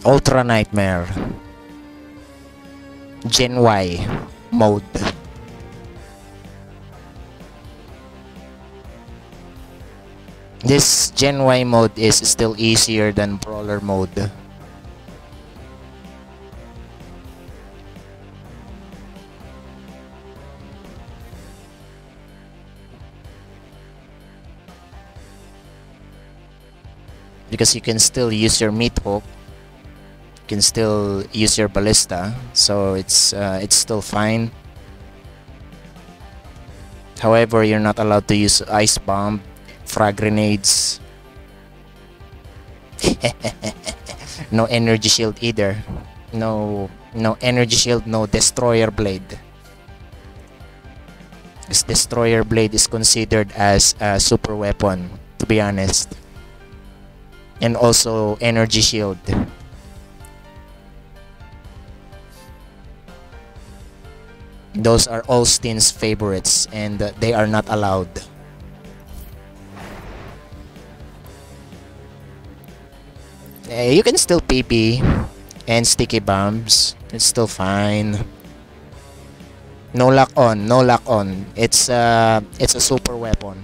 Ultra Nightmare Gen Y mode. This Gen Y mode is still easier than Brawler mode. Because you can still use your meat hook, you can still use your ballista, so it's still fine. However, you're not allowed to use ice bomb, frag grenades, no energy shield either. No energy shield, no destroyer blade. This destroyer blade is considered as a super weapon, to be honest. And also energy shield. Those are Olstein's favorites, and they are not allowed. You can still PP and sticky bombs. It's still fine. No lock on, no lock on. It's a super weapon.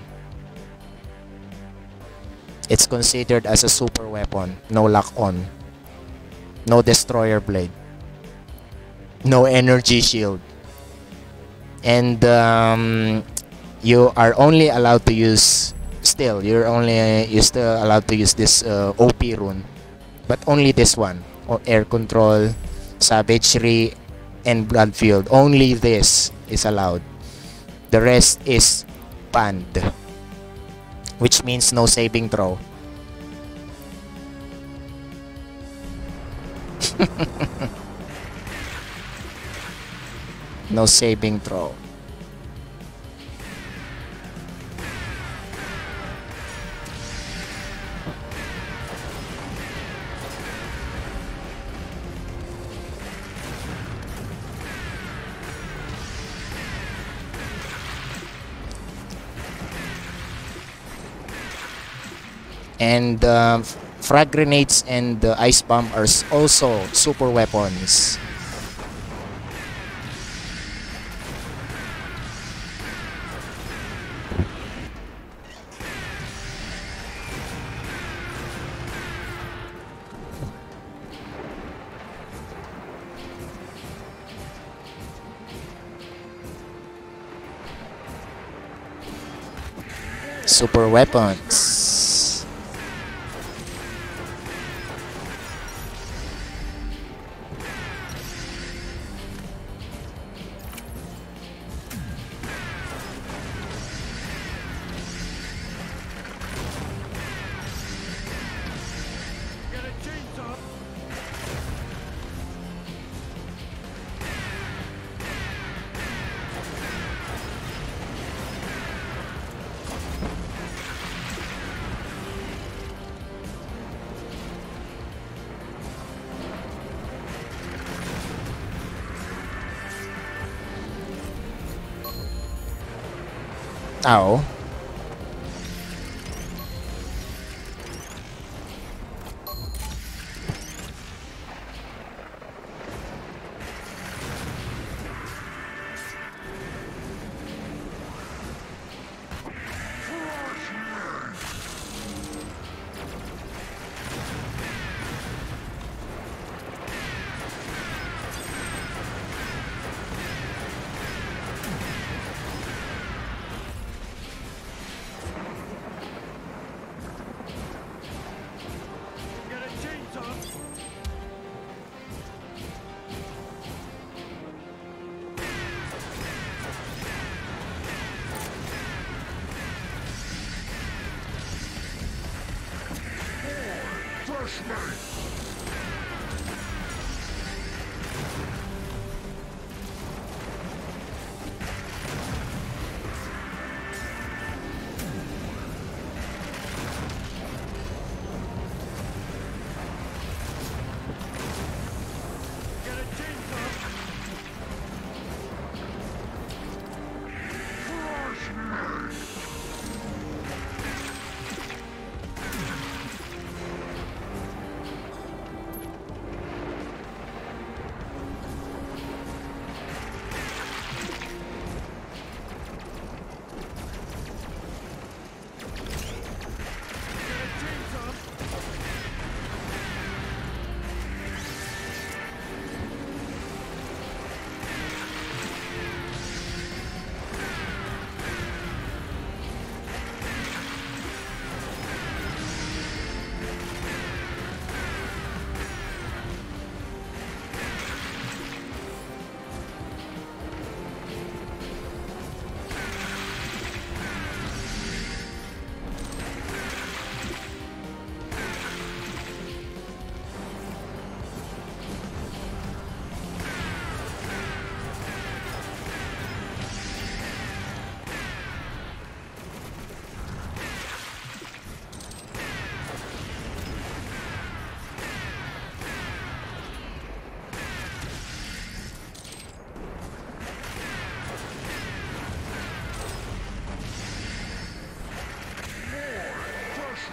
It's considered as a super weapon. No lock on. No destroyer blade. No energy shield. And you are only allowed to use you're still allowed to use this OP rune, but only this one, or air control, savagery and blood fueled. Only this is allowed. The rest is banned, which means no saving throw. No saving throw. And frag grenades and ice bomb are also super weapons. Super weapons. Ow.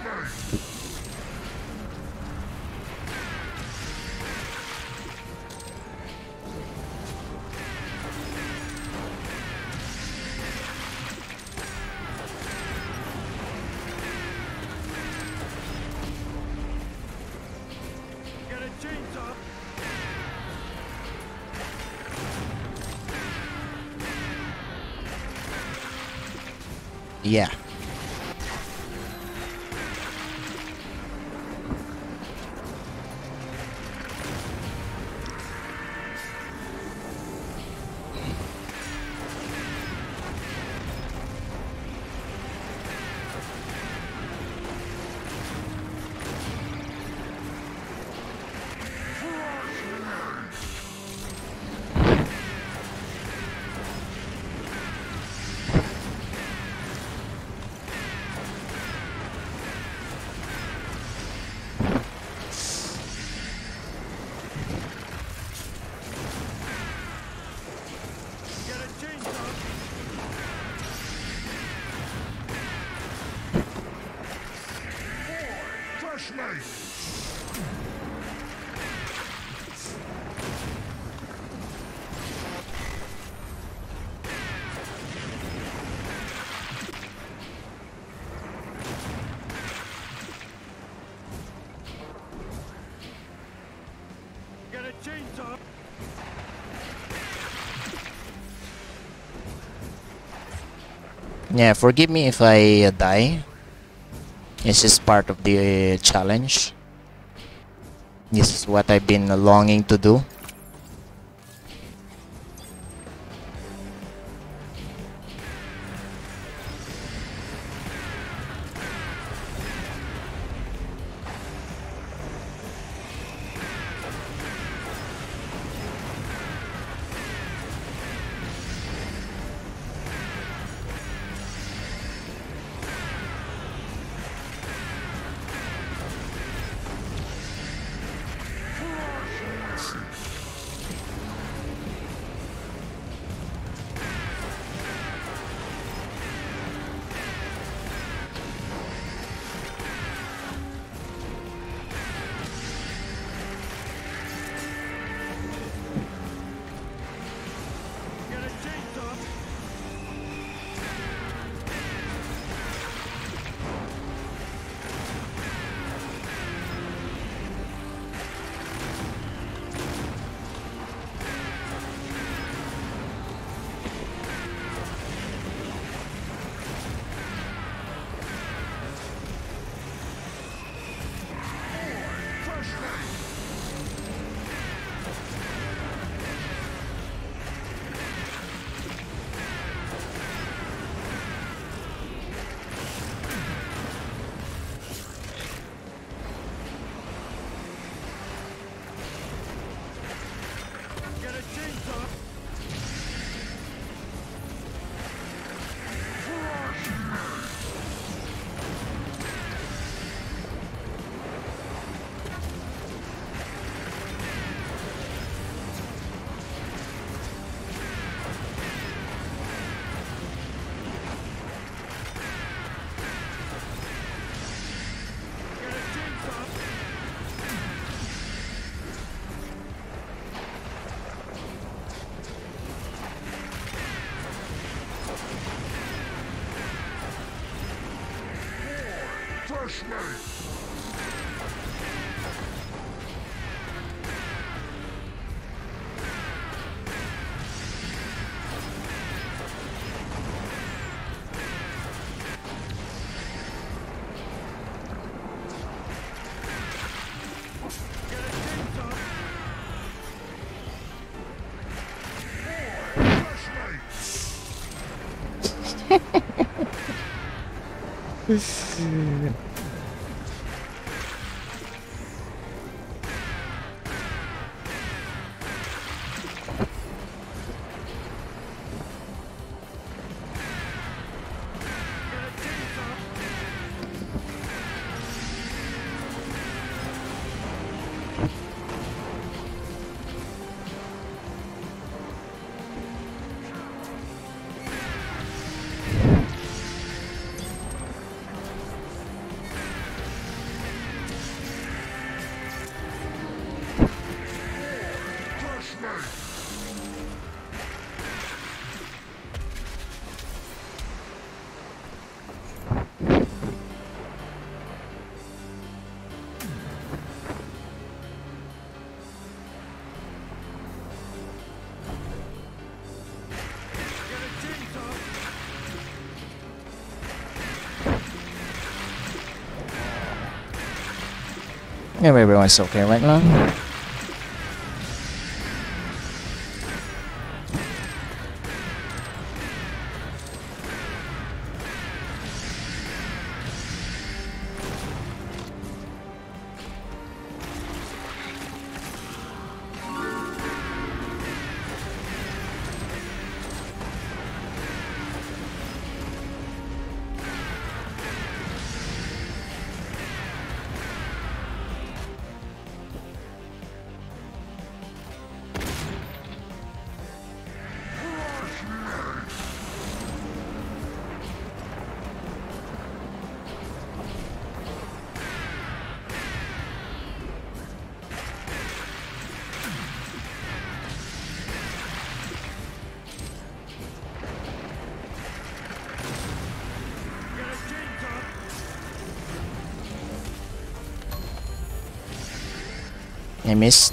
Yeah. Yeah, forgive me if I die. It's just part of the challenge. This is what I've been longing to do. Yeah, everyone's okay right now. I missed.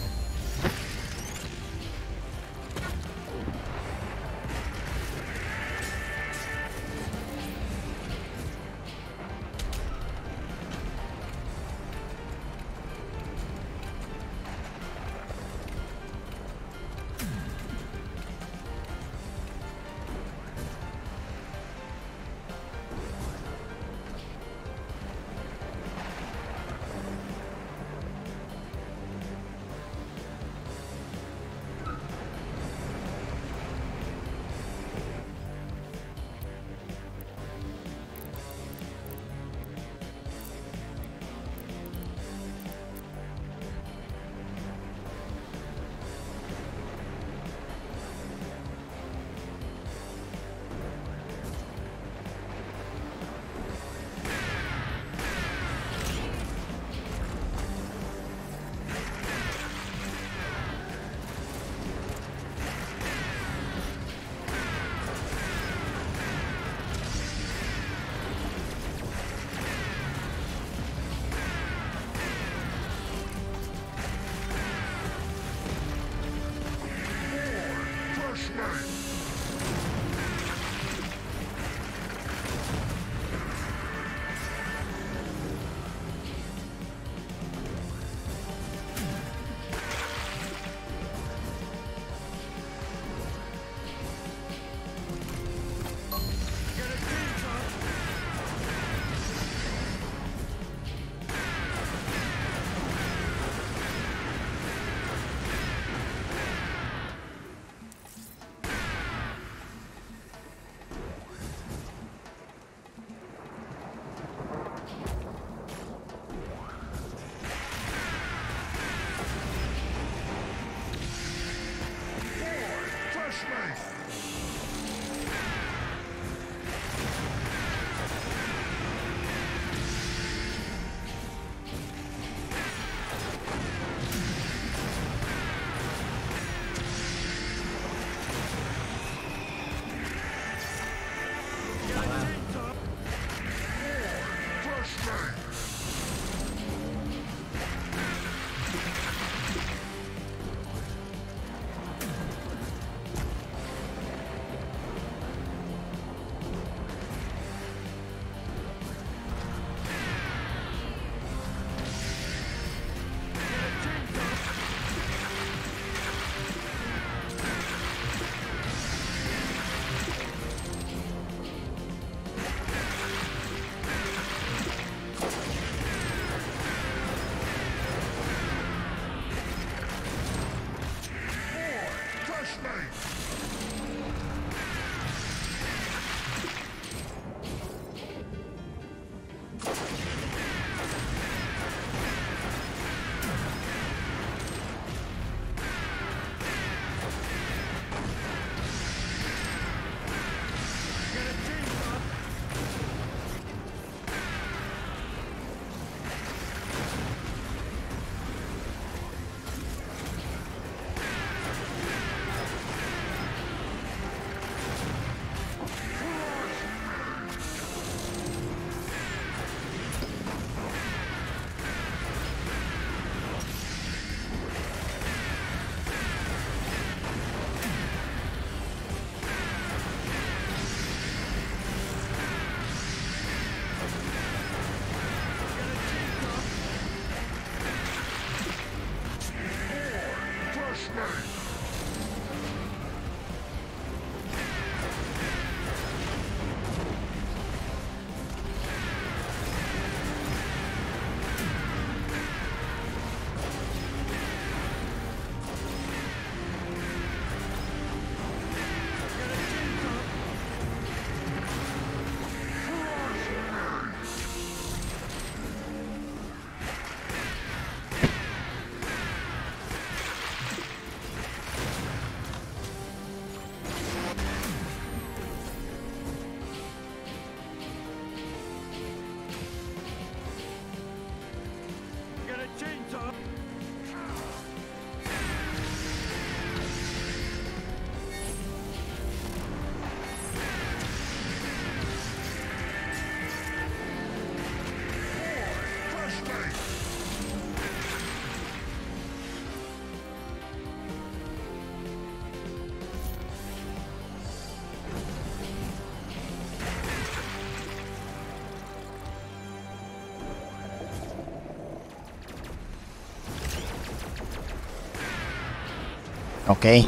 Okay.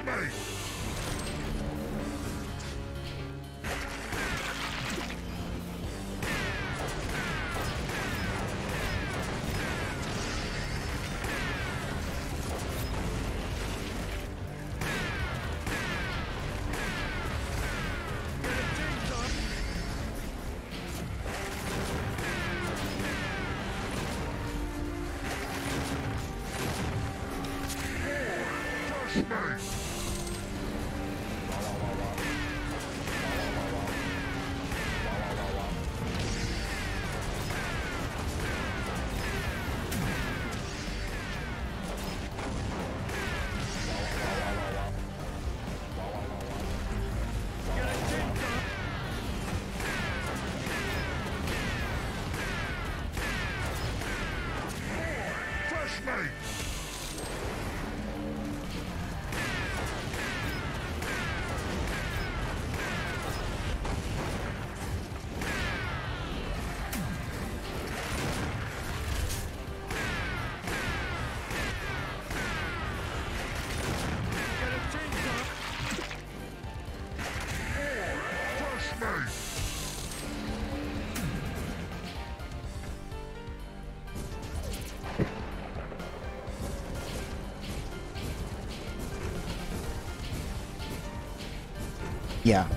Yeah.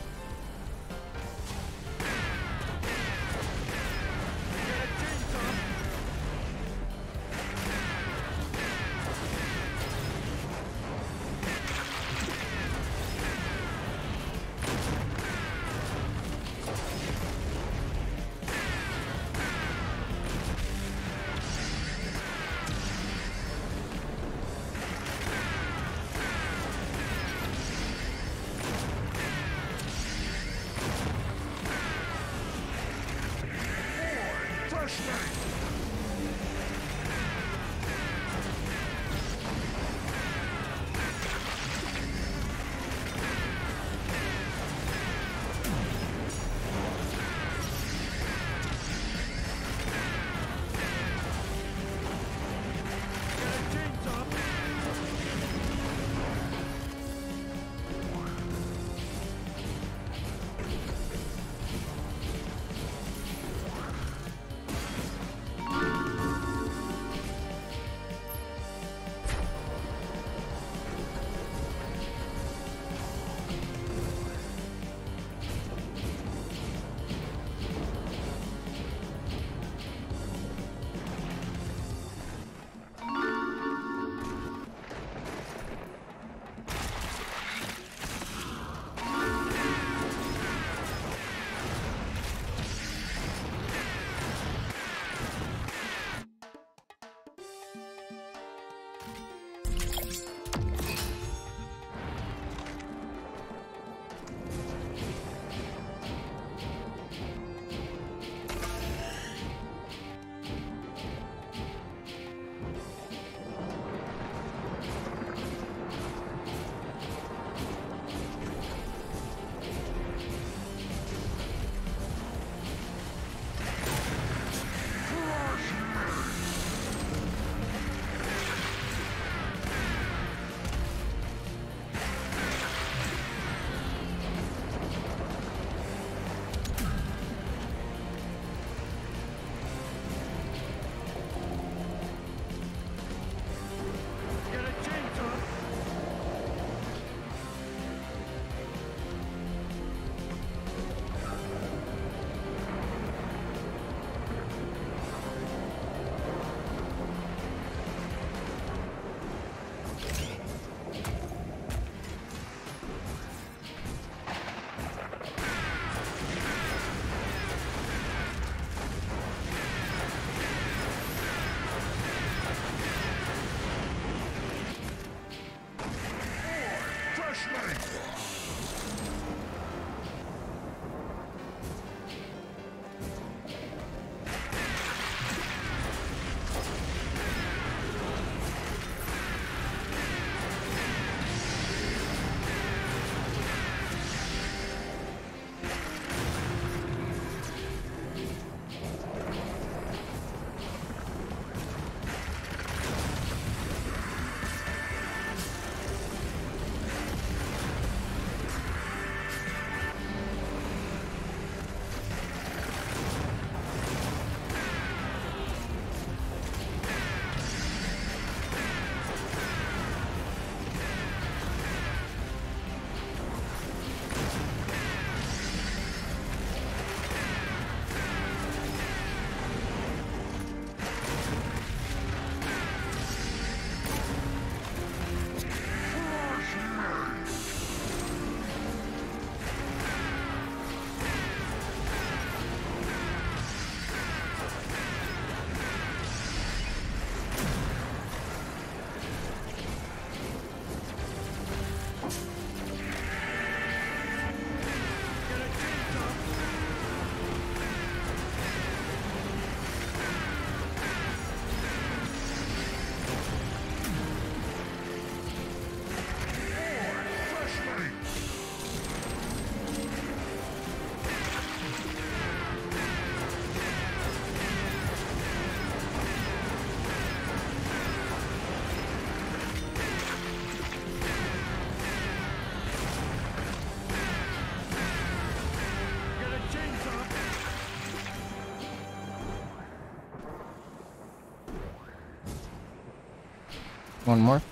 One more.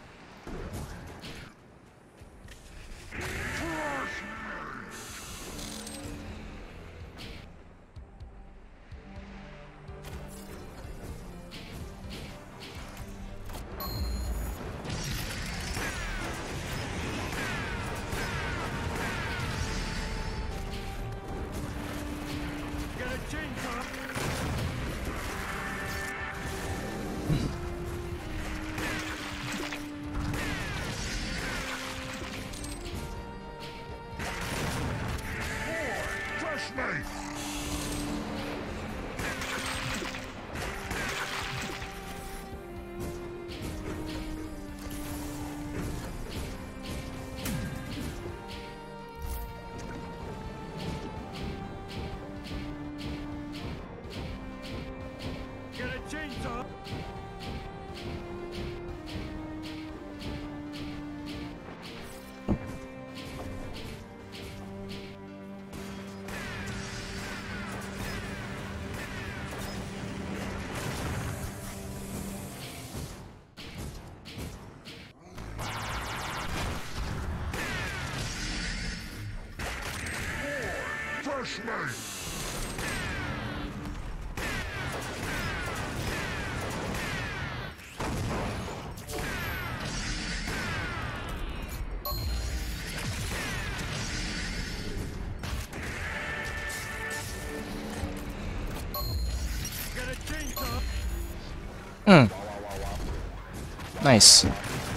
Nice.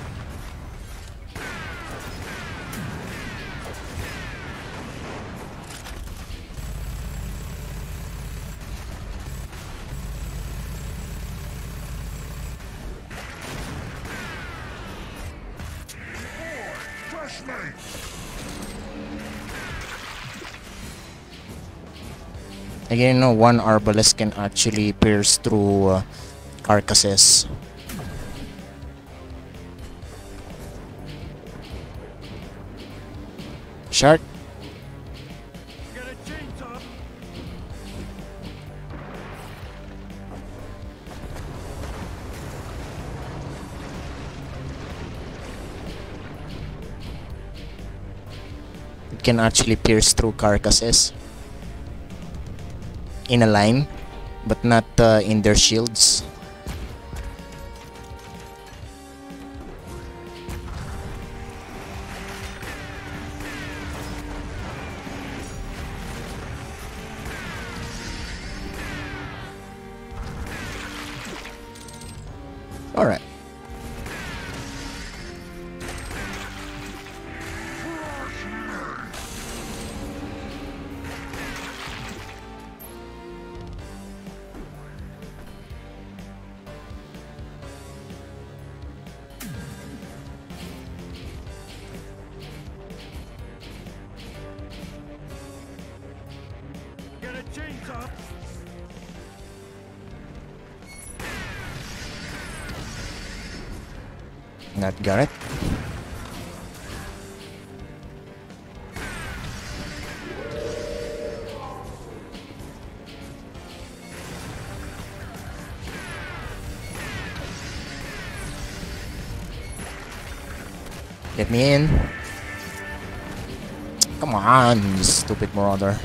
Again, you know, one arbalest can actually pierce through carcasses. Shark. It can actually pierce through carcasses in a line, but not in their shields. All right. Not got it. Get me in. Come on, you stupid marauder.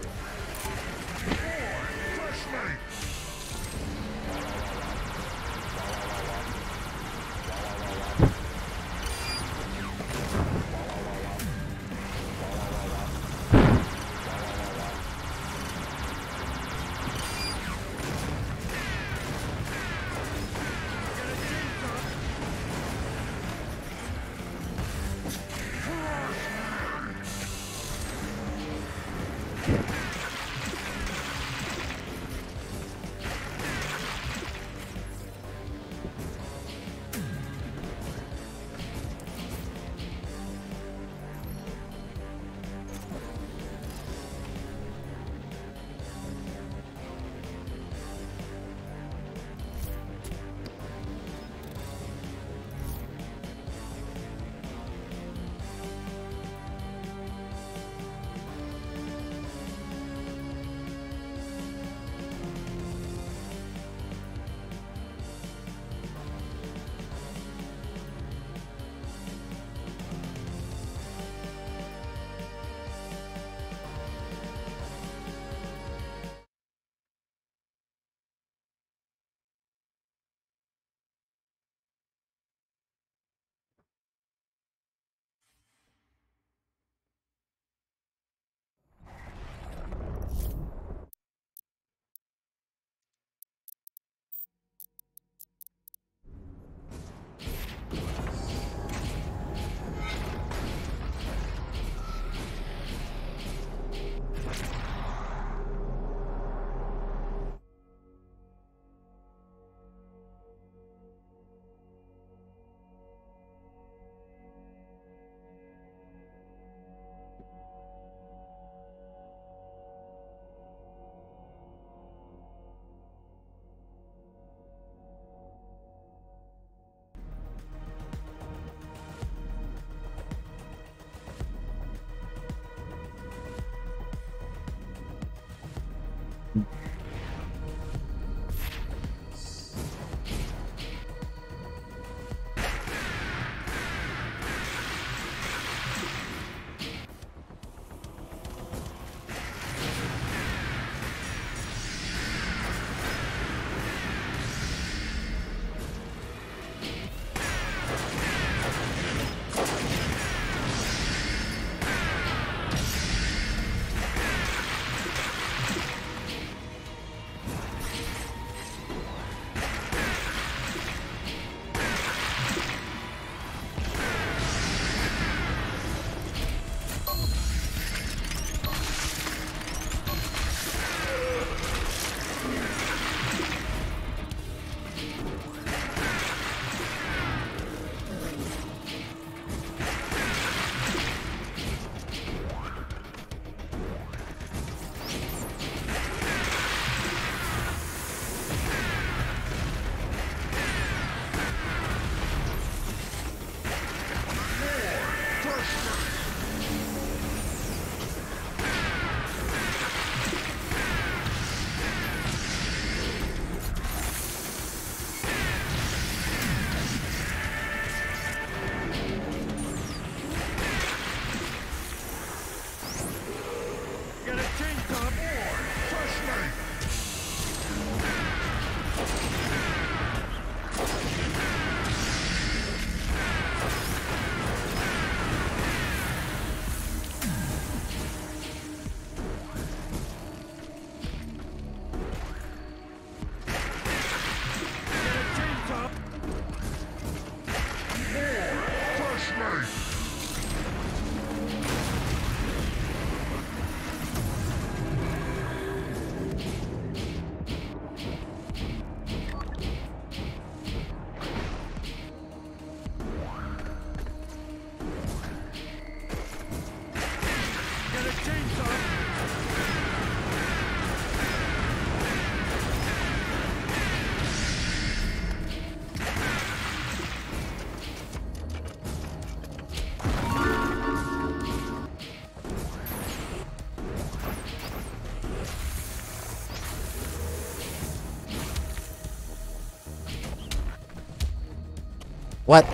What?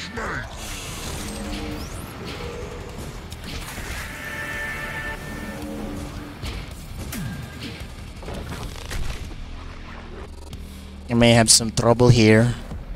You may have some trouble here.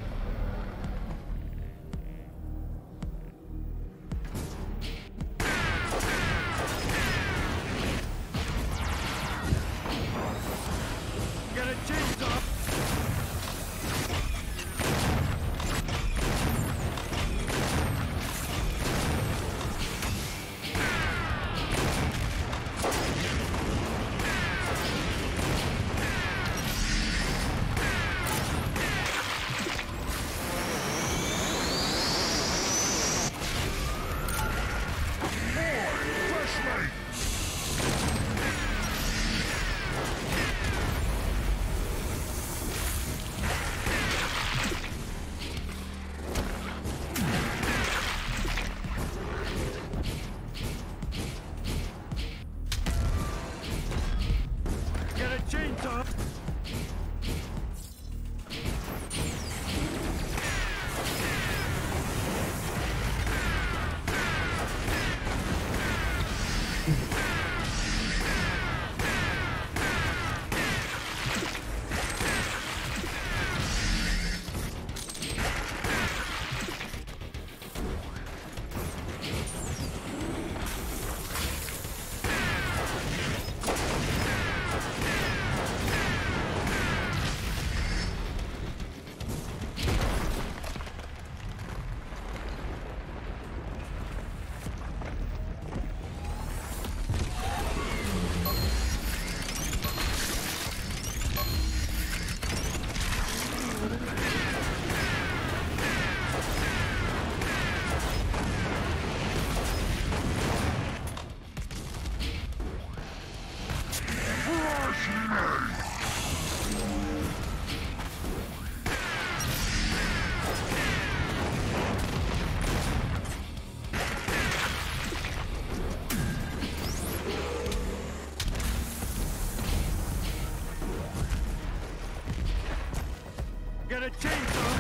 Get a chainsaw!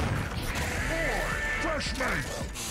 Boy, fresh mate!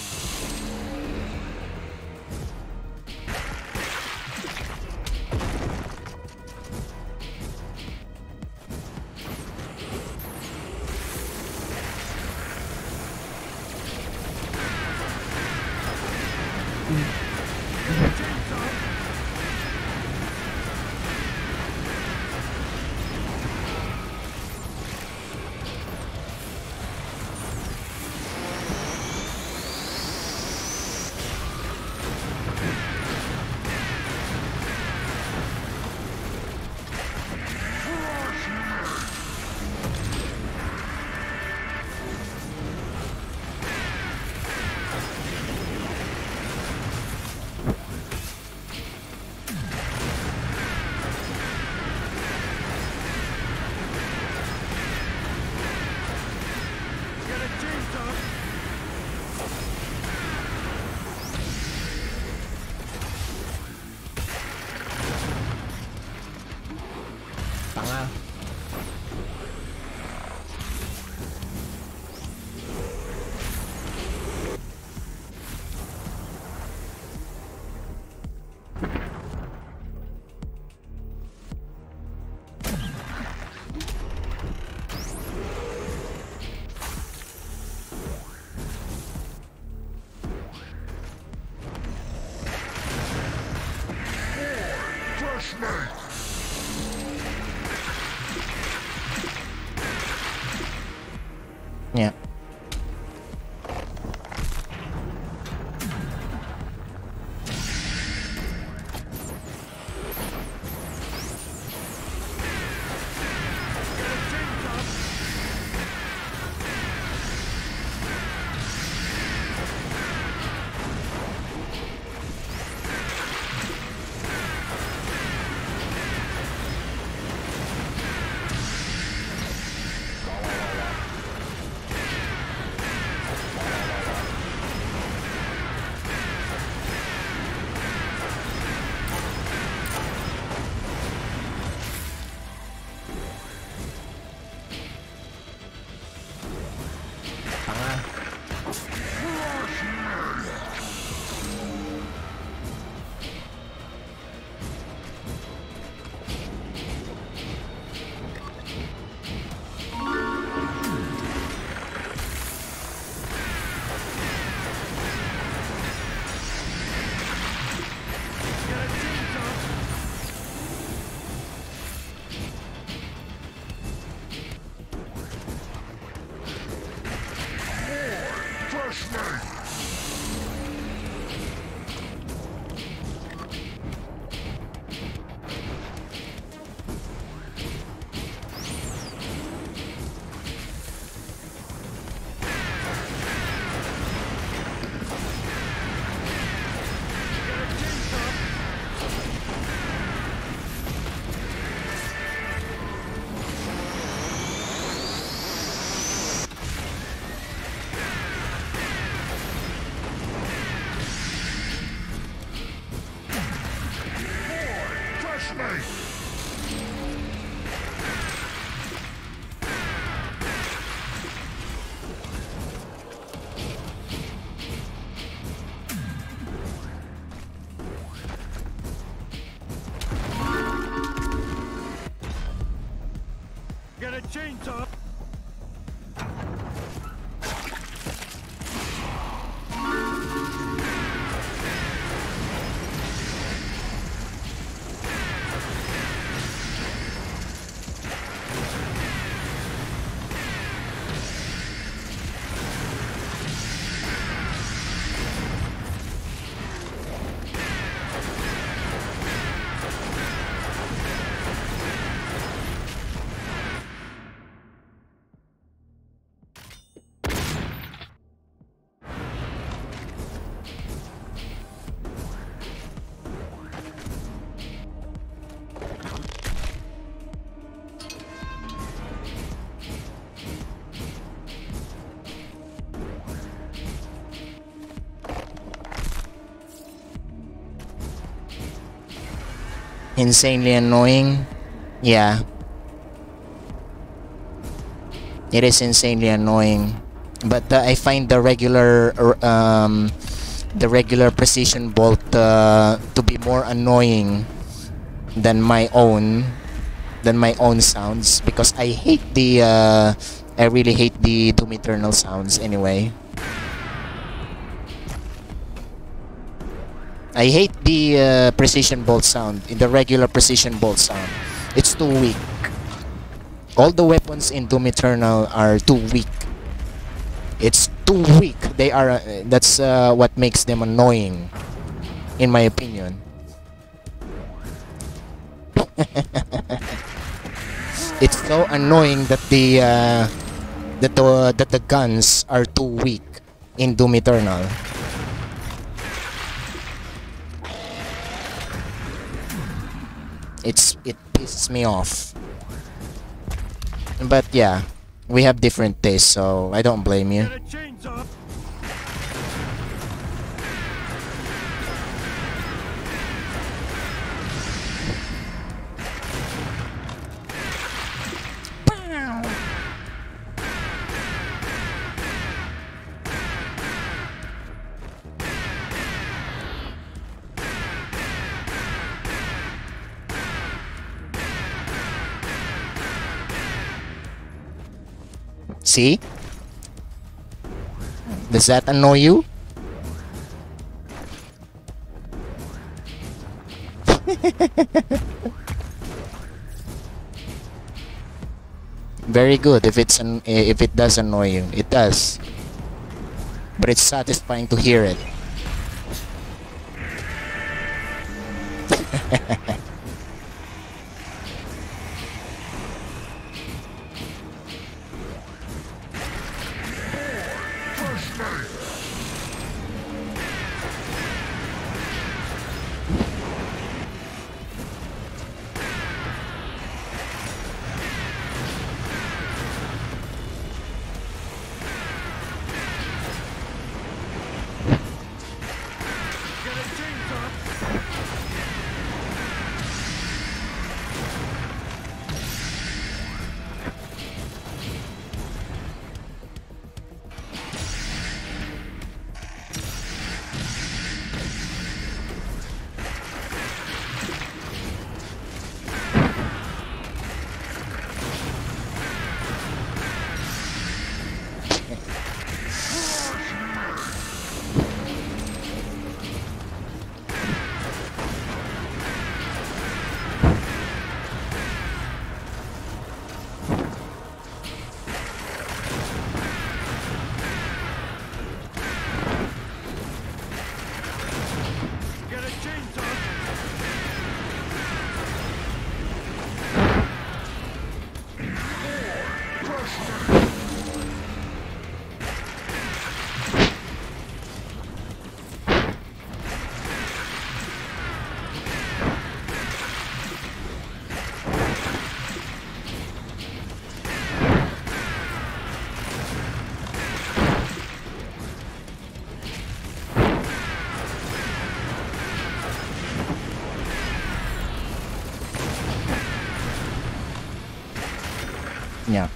Tanga. Fresh mate! Yeah. Tanga. insanely annoying. Yeah. It is insanely annoying. But I find the regular precision bolt to be more annoying than my own sounds, because I hate the I really hate the Doom Eternal sounds anyway. I hate the precision bolt sound, in the regular precision bolt sound. It's too weak. All the weapons in Doom Eternal are too weak. It's too weak. They are. That's what makes them annoying, in my opinion. It's so annoying that the guns are too weak in Doom Eternal. It pisses me off. But yeah, we have different tastes, so I don't blame you. See? Does that annoy you? Very good if if it does annoy you. It does. But it's satisfying to hear it. Yeah.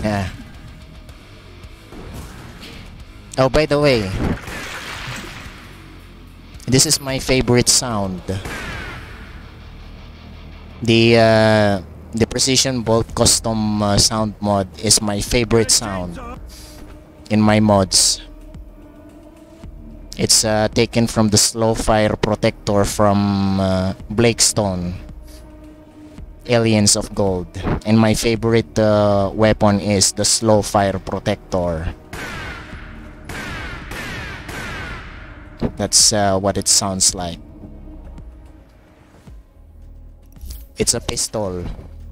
Yeah. Oh, by the way, this is my favorite sound. The Precision Bolt custom sound mod is my favorite sound in my mods. It's taken from the Slow Fire Protector from Blakestone, Aliens of Gold, and my favorite weapon is the Slow Fire Protector. That's what it sounds like. It's a pistol.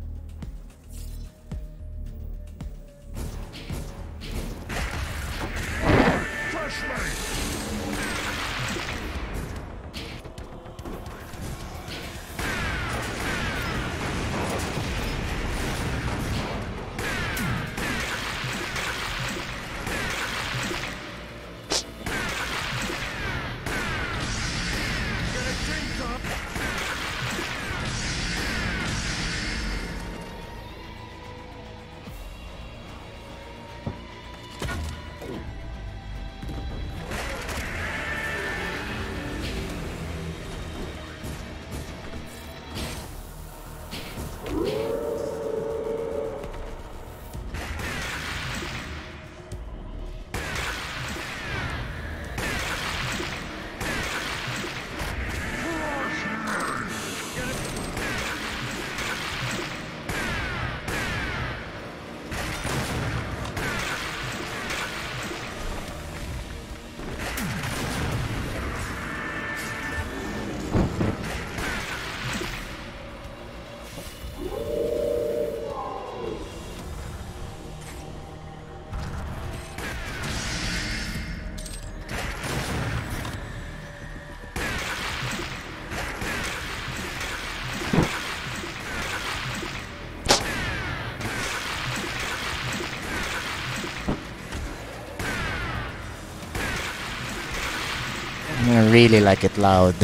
I really like it loud.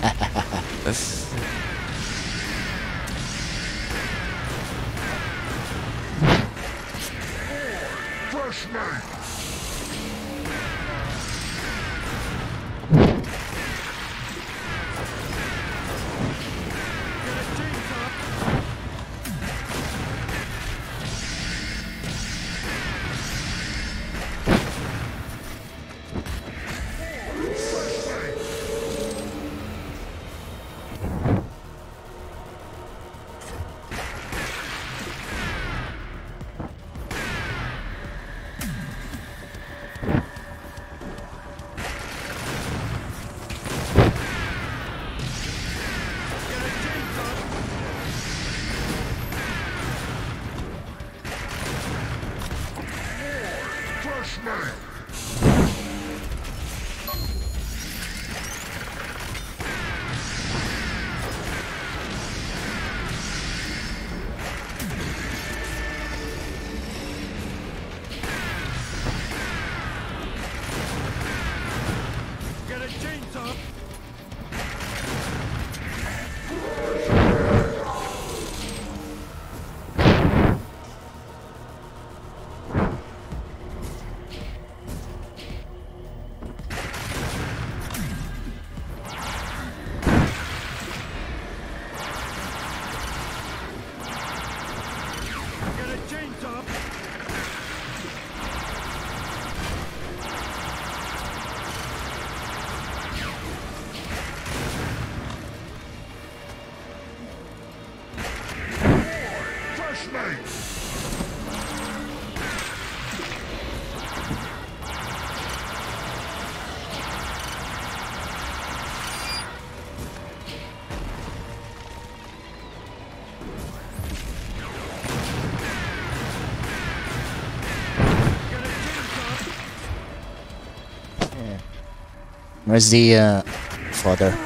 Where's the fodder?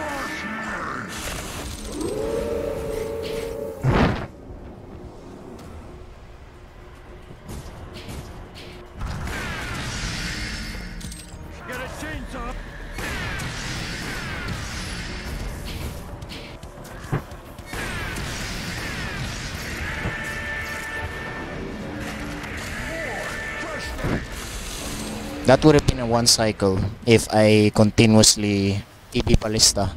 That would have been a one cycle if I continuously TP Ballista.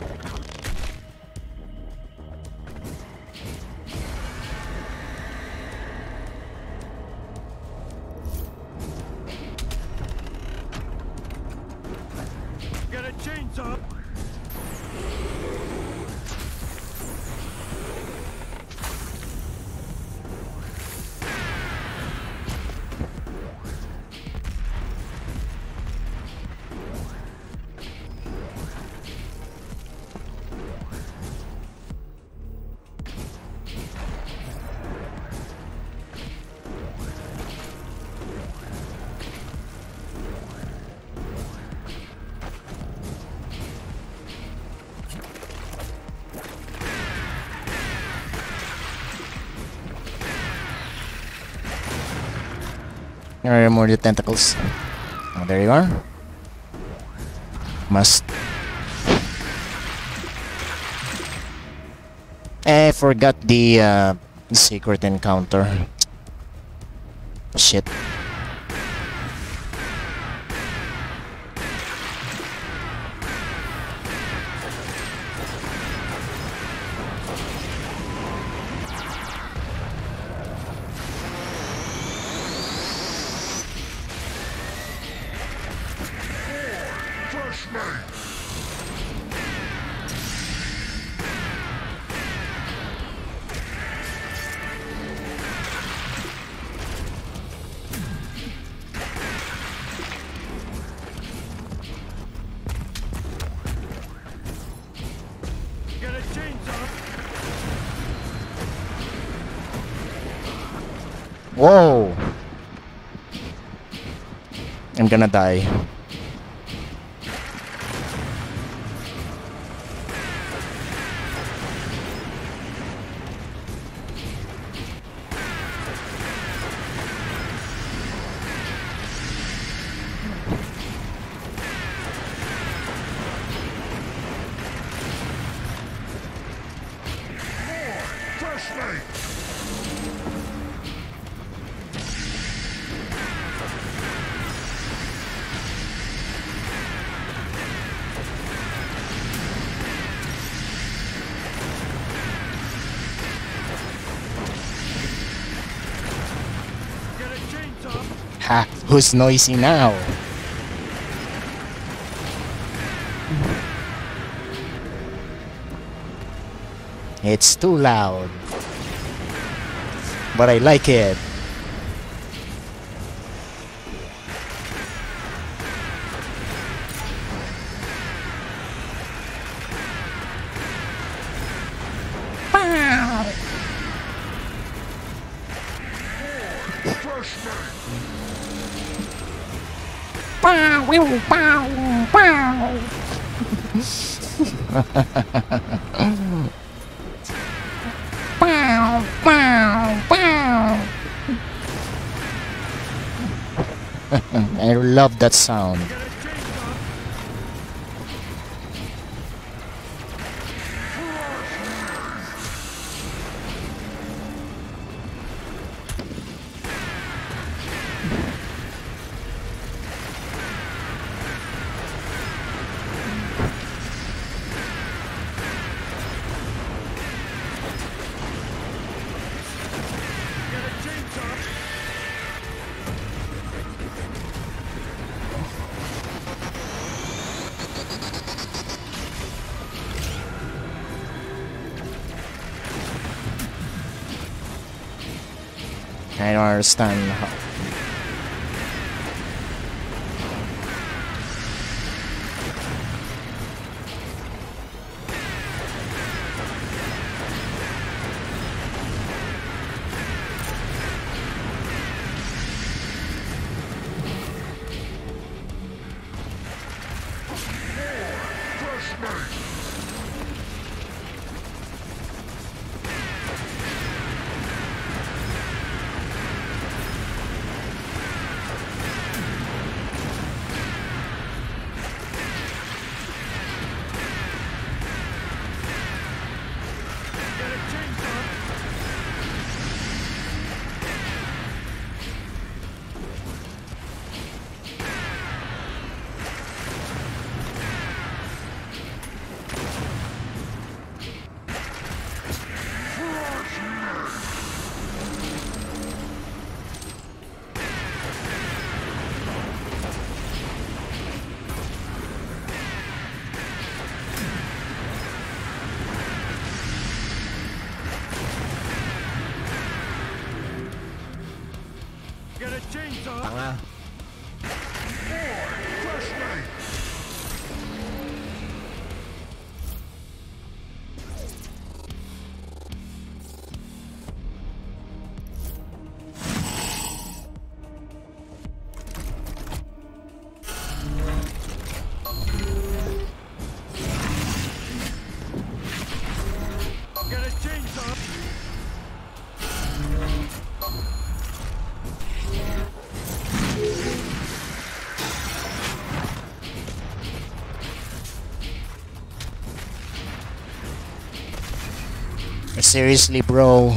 Get a chainsaw. Remove the tentacles. Oh, there you are. Must. I forgot the secret encounter. Shit. Whoa! I'm gonna die. Ha! Who's noisy now? It's too loud. But I like it. I love that sound. I don't understand how. Tanga. Seriously, bro.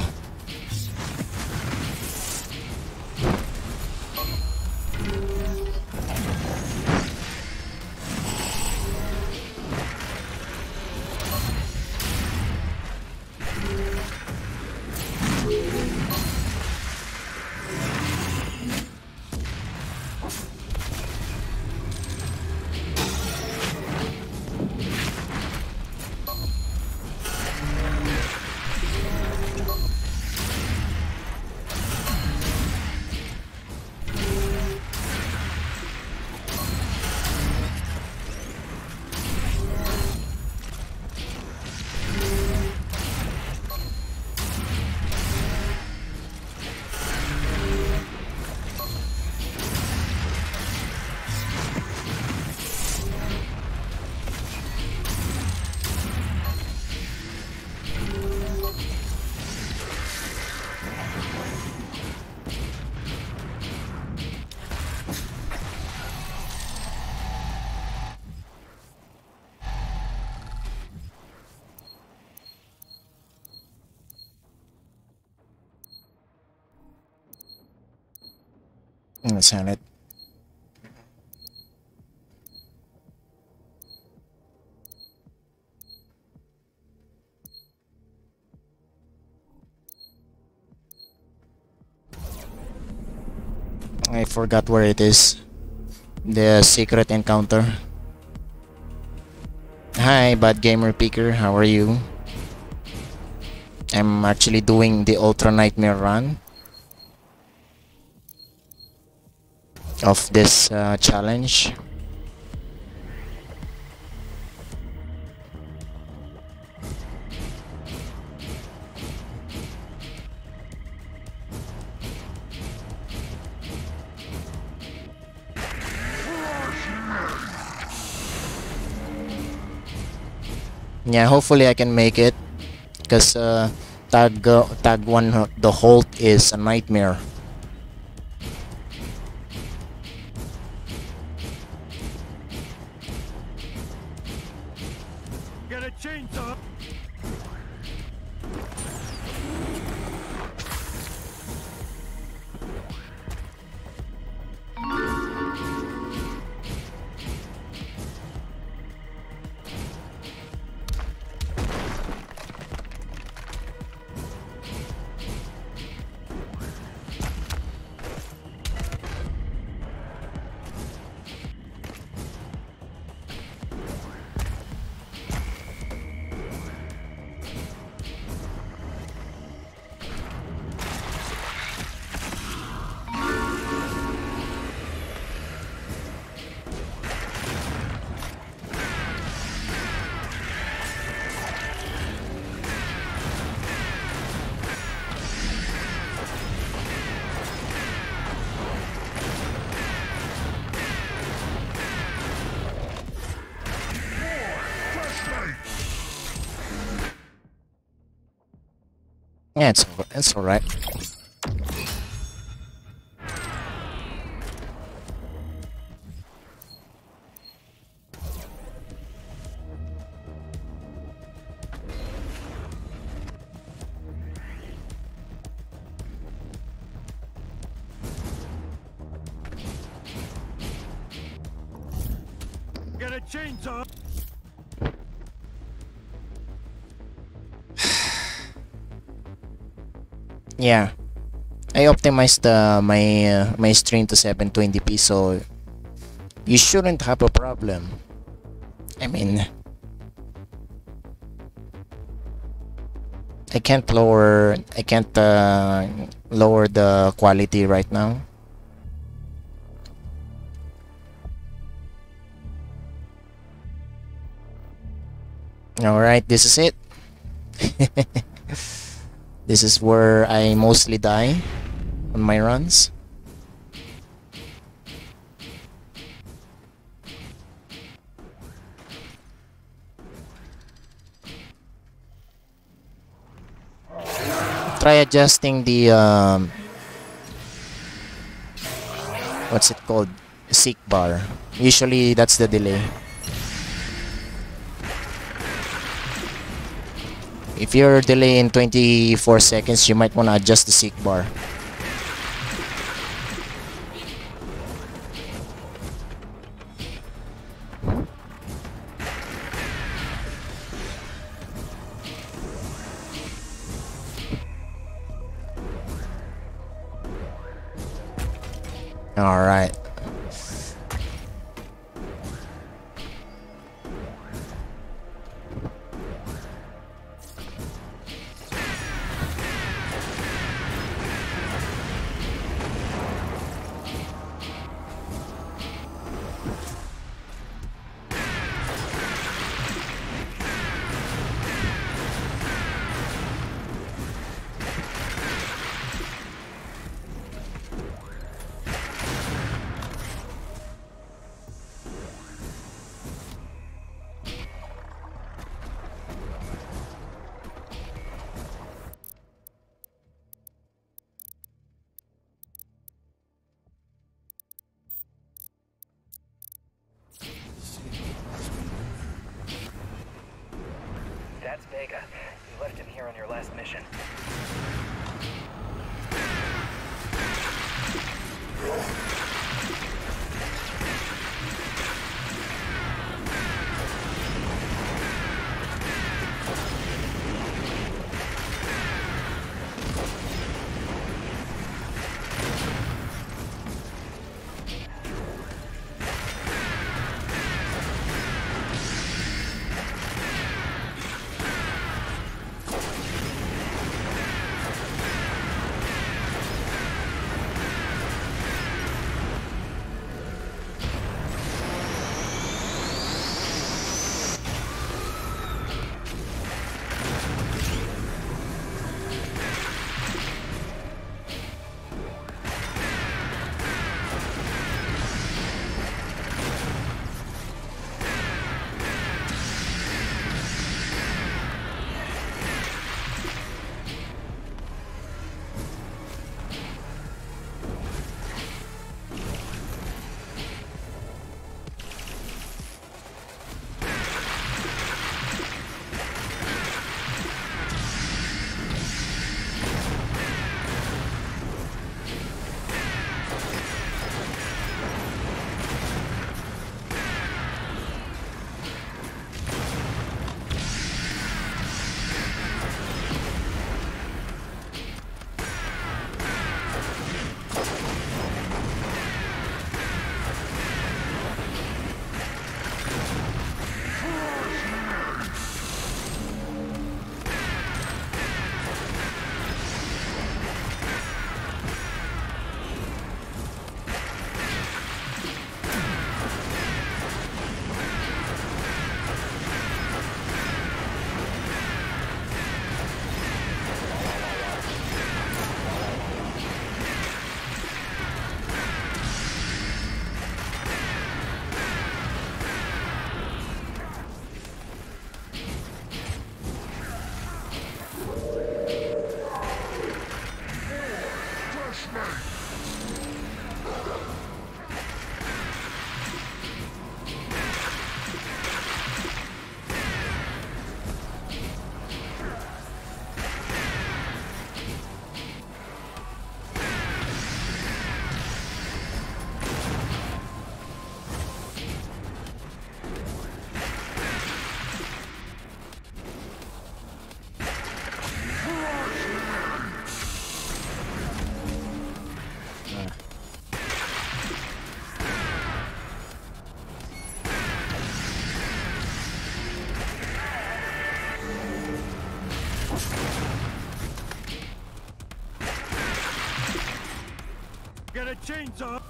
Let's have it. I forgot where it is. The secret encounter. Hi, Bad Gamer Picker. How are you? I'm actually doing the Ultra Nightmare run of this challenge. Yeah, hopefully I can make it, because tag 1 the Holt is a nightmare. Get a chainsaw. Yeah, it's all right. Get a chainsaw. Yeah, I optimized my stream to 720p, so you shouldn't have a problem. I mean, I can't lower the quality right now. Alright, this is it. This is where I mostly die on my runs. Try adjusting the what's it called? Seek bar. Usually that's the delay. If you're delaying 24 seconds, you might want to adjust the seek bar. All right. That's Vega. You left him here on your last mission. Get a chainsaw!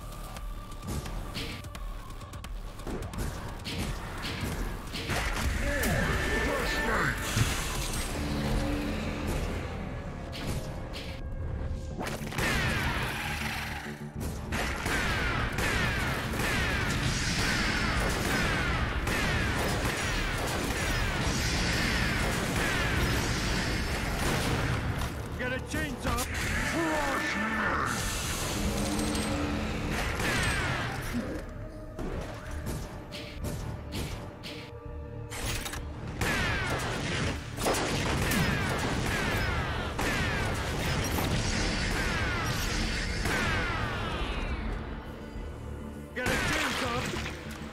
chainsaw. Get a chainsaw.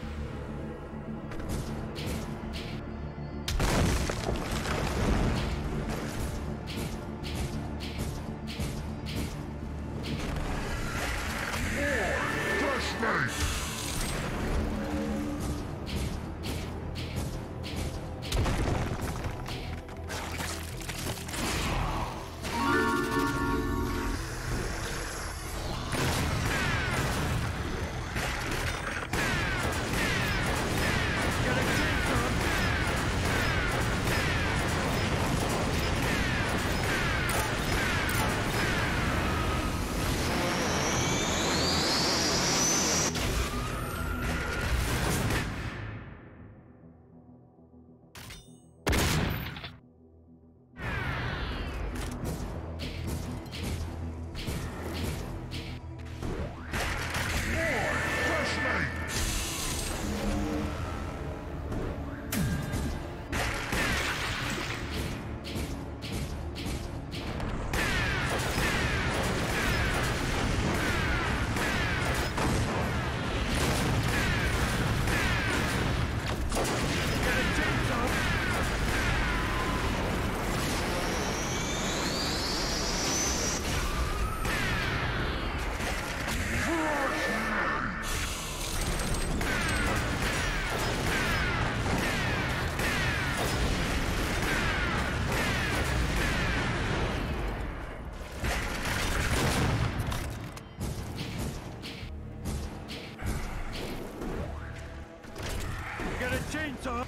Get a chainsaw.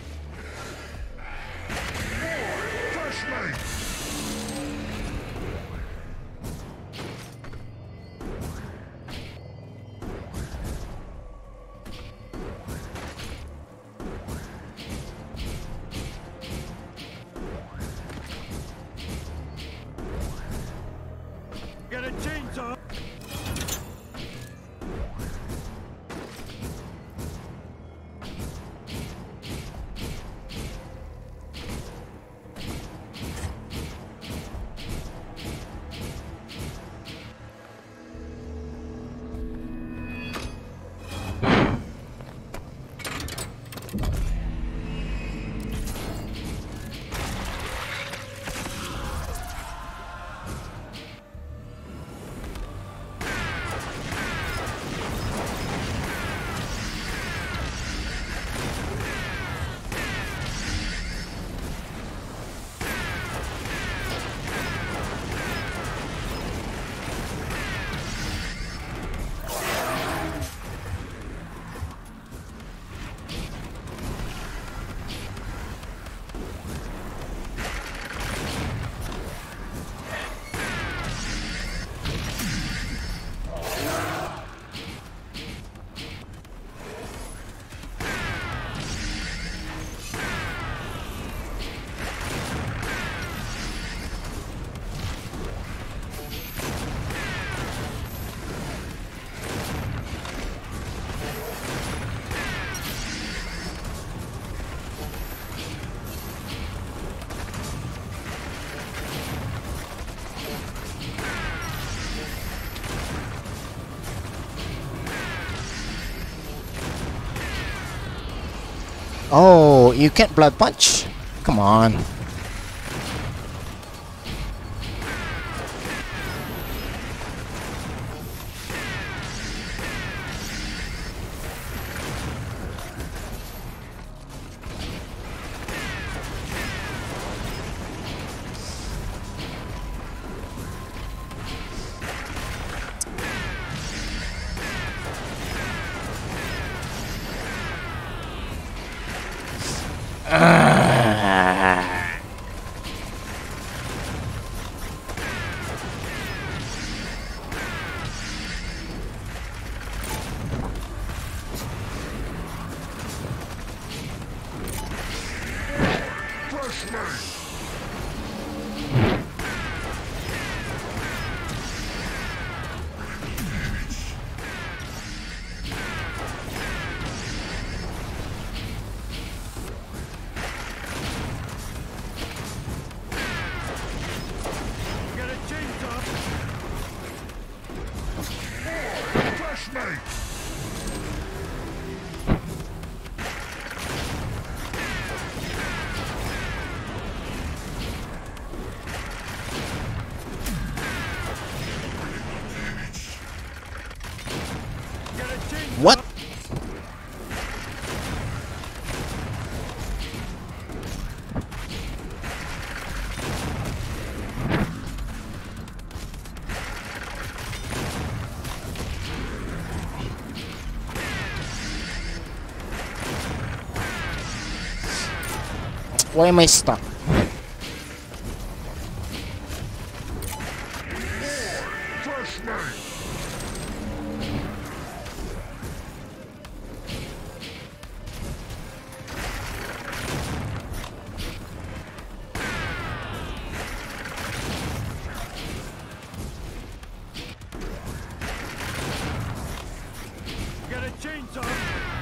Get a chainsaw. Oh, you can't blood punch? Come on. What? Why am I stuck? Trust me. Get a chainsaw.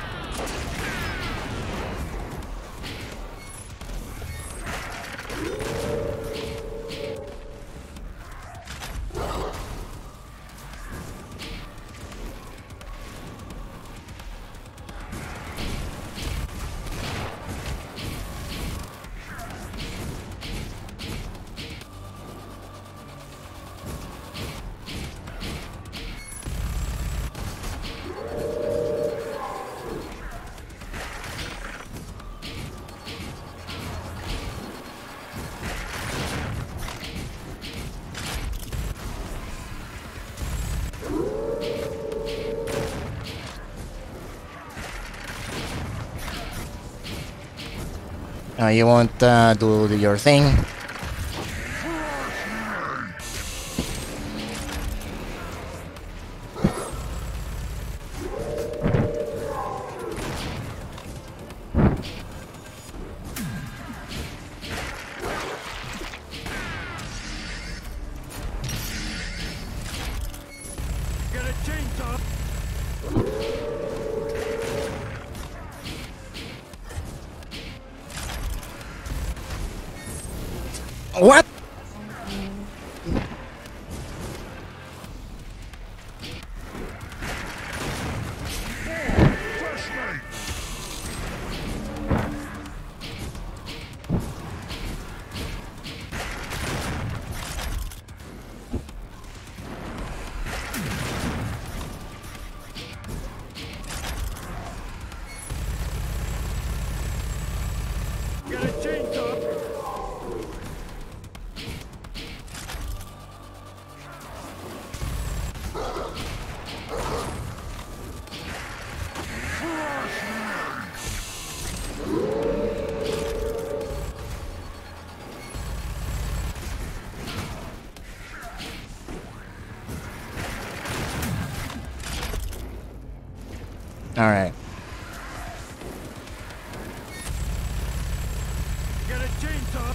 You won't do your thing. Get a chainsaw. What? Trust me. Get a chainsaw. All right. Get a chainsaw.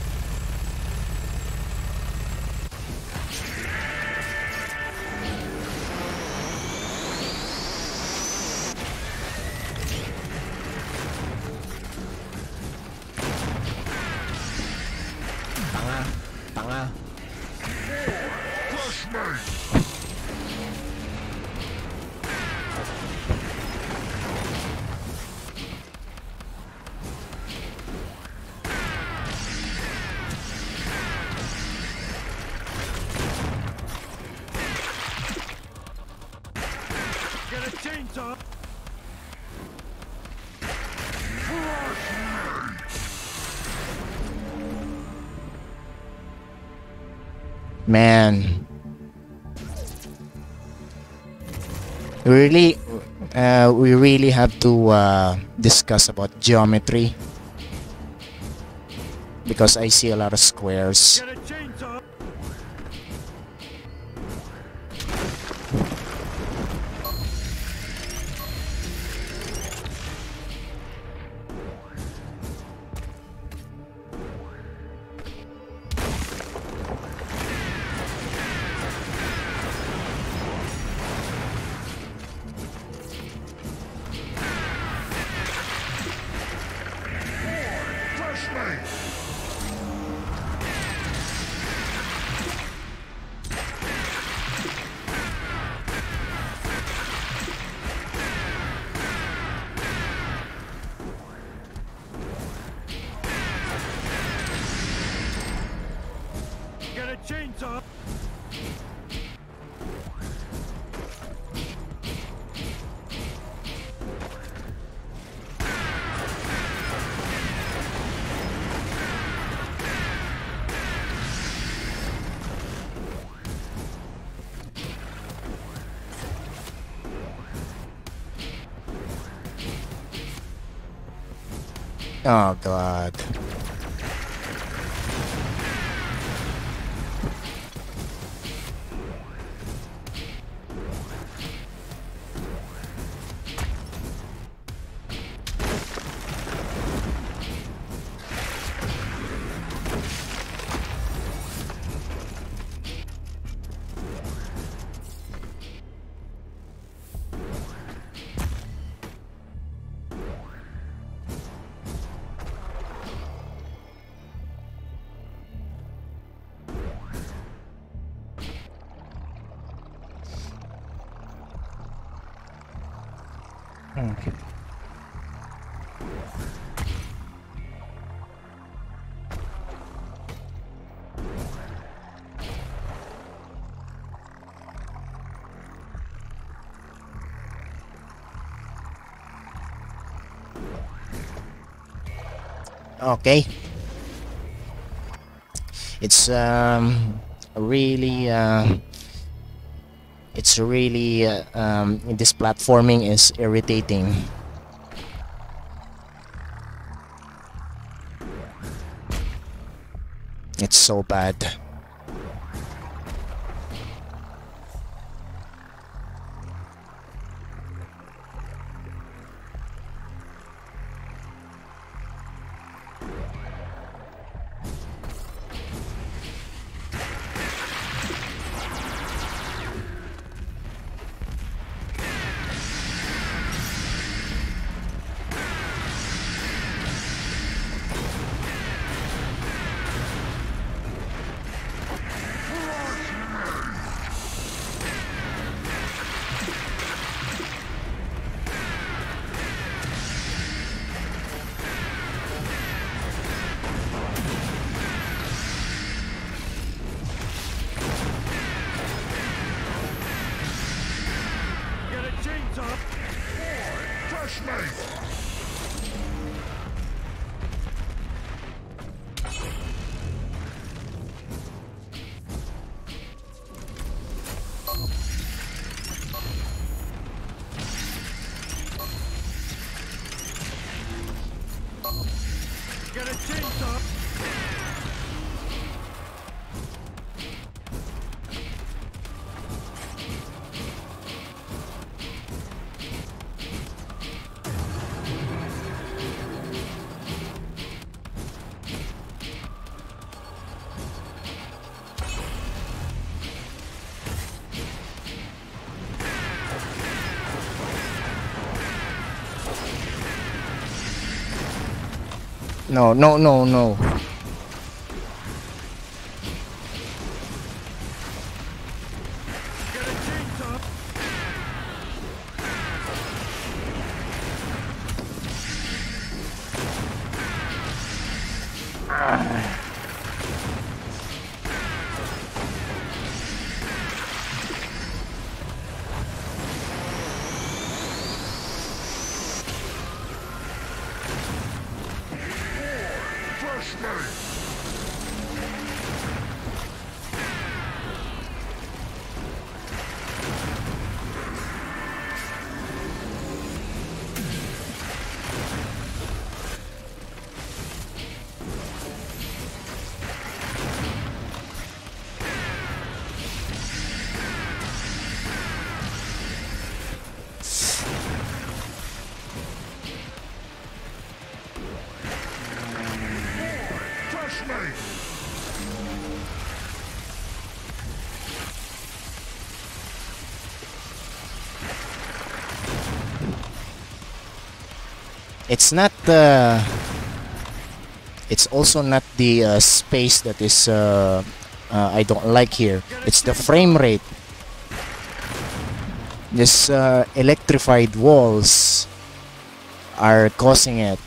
Tanga. Tanga. Trust me. Get a chainsaw. Man. We really have to discuss about geometry because I see a lot of squares. Get a chainsaw. Trust me. Get a chainsaw. Oh god. Okay. Okay. It's really this platforming is irritating. It's so bad. No, no, no, no. It's not the. It's also not the space that is I don't like here. It's the frame rate. This electrified walls are causing it.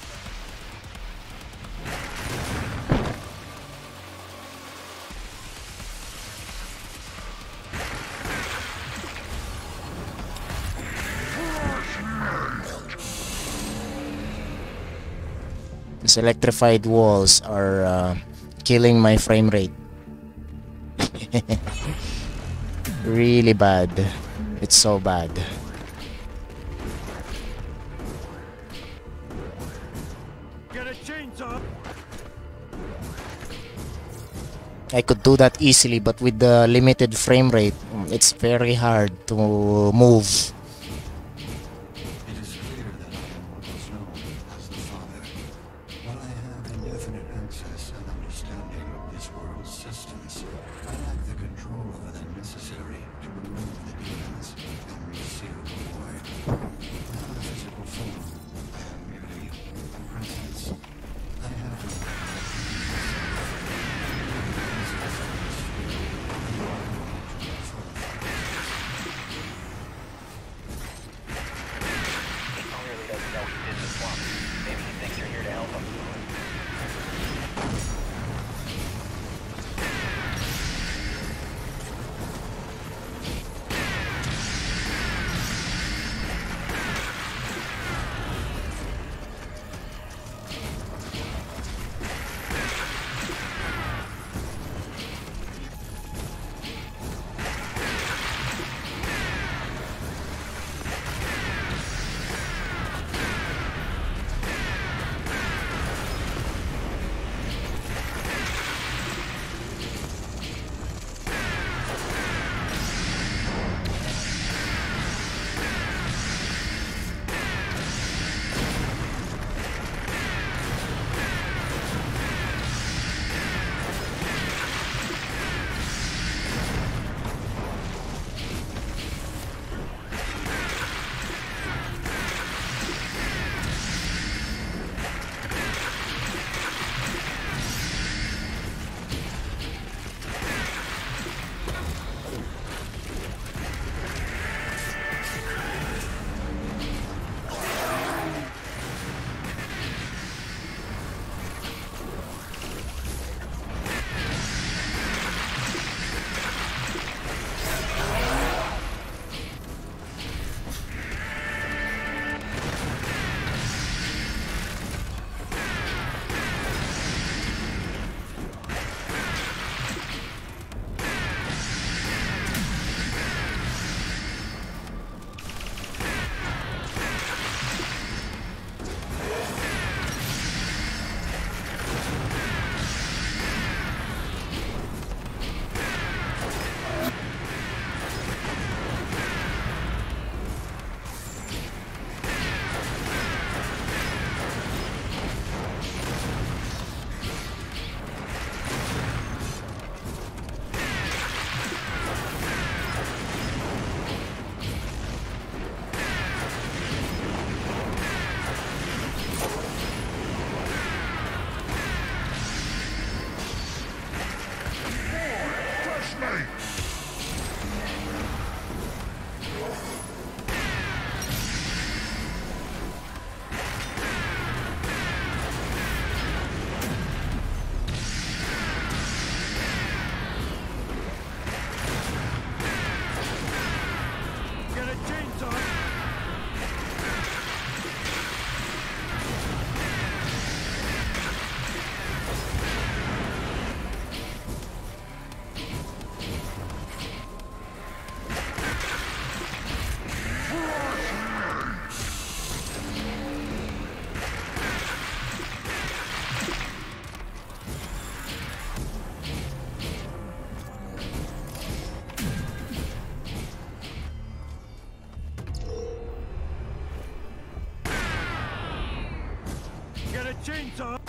These electrified walls are killing my frame rate. Really bad. It's so bad. Get a I could do that easily, but with the limited frame rate, it's very hard to move. It is clear that I am what is known as the Father. While I have indefinite access and understanding of this world's systems, I lack the control over them necessary to remove the demons and reseal the void. Without a physical form, I am merely a presence. I have no He clearly doesn't know he did this one. Maybe he thinks you're here to help him. chainsaw!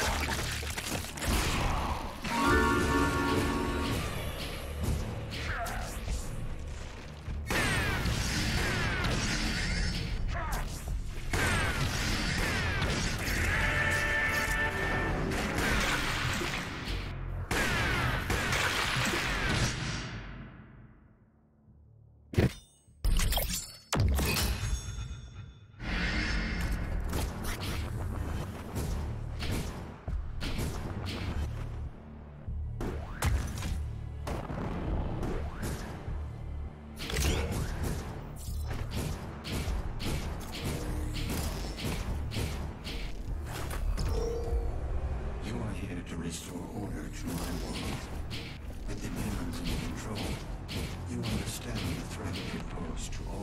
Restore order to my world. With the demons in control, you understand the threat they pose to all.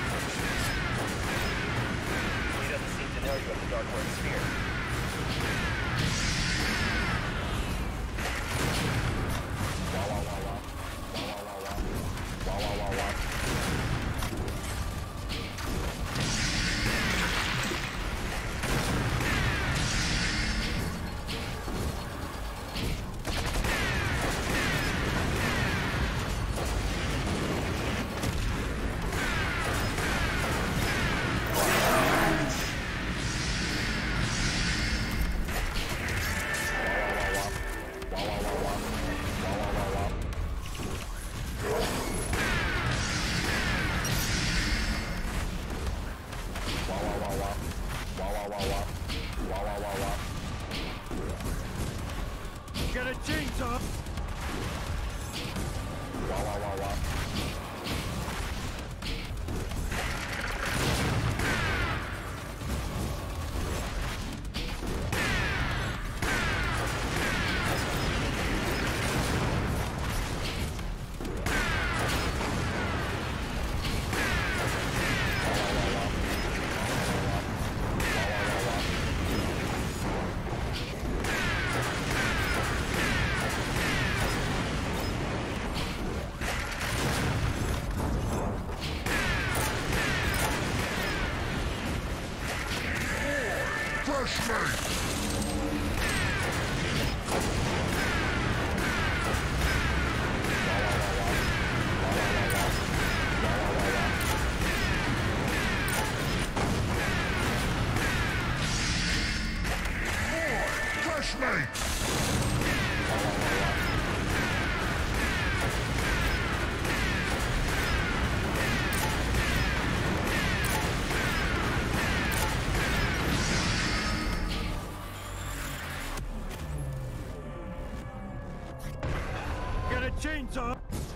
He doesn't seem to know you have the Dark Lord Sphere. Chainsaw!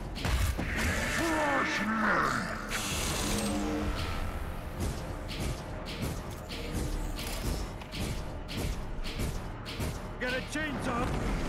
Get a chainsaw!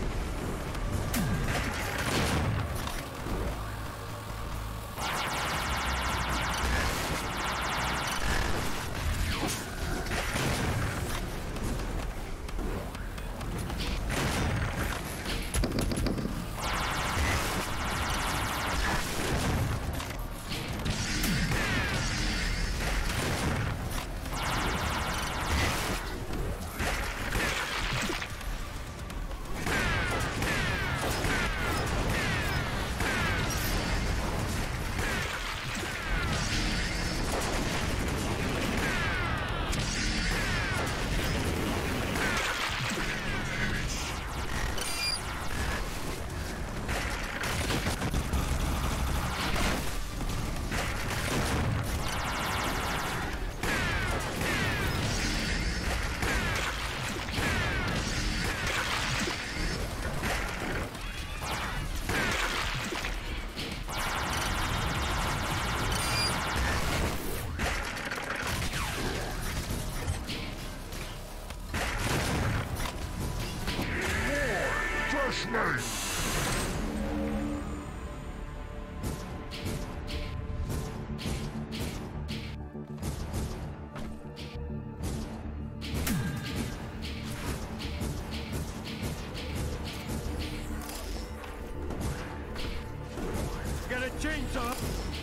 Get a chainsaw!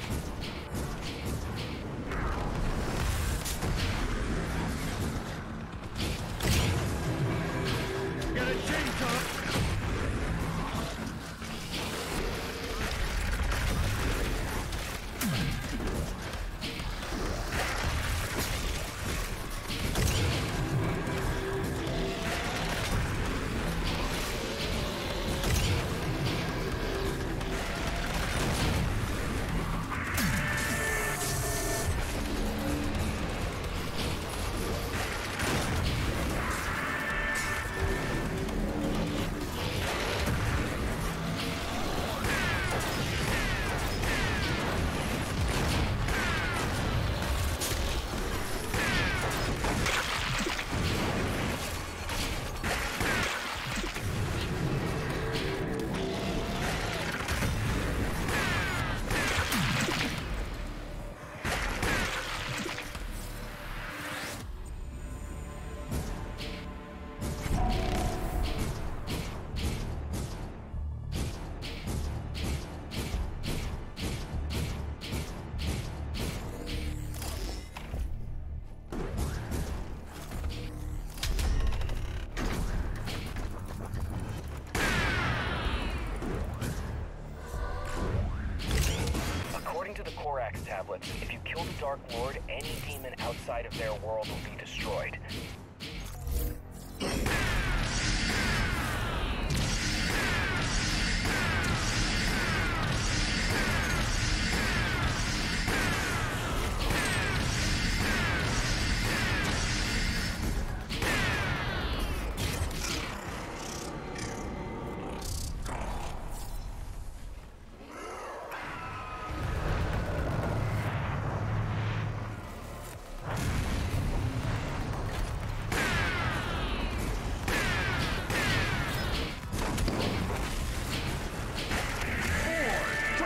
Get a chainsaw! According to the Korax tablets, if you kill the Dark Lord, any demon outside of their world will be destroyed.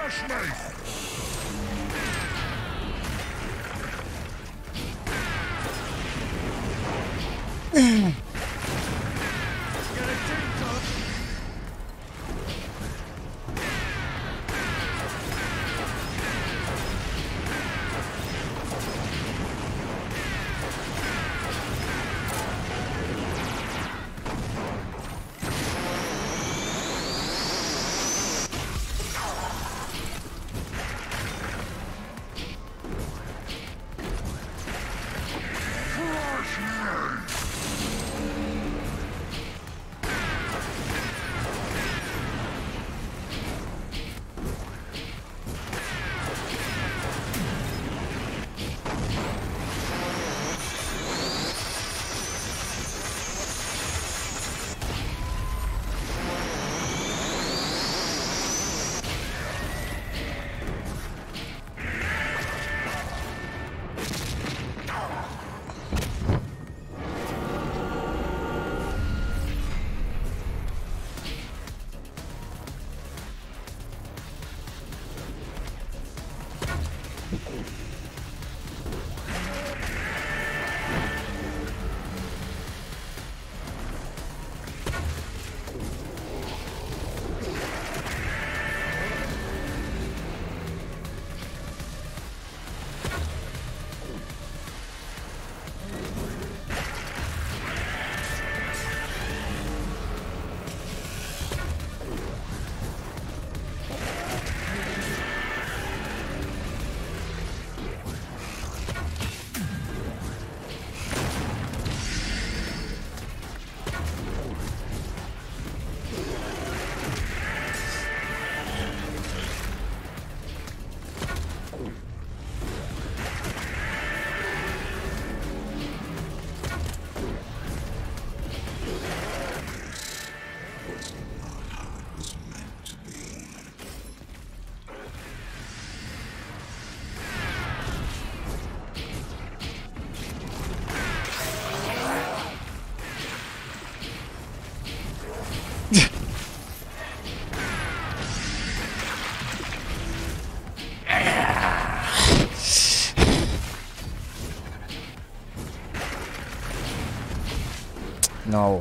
No.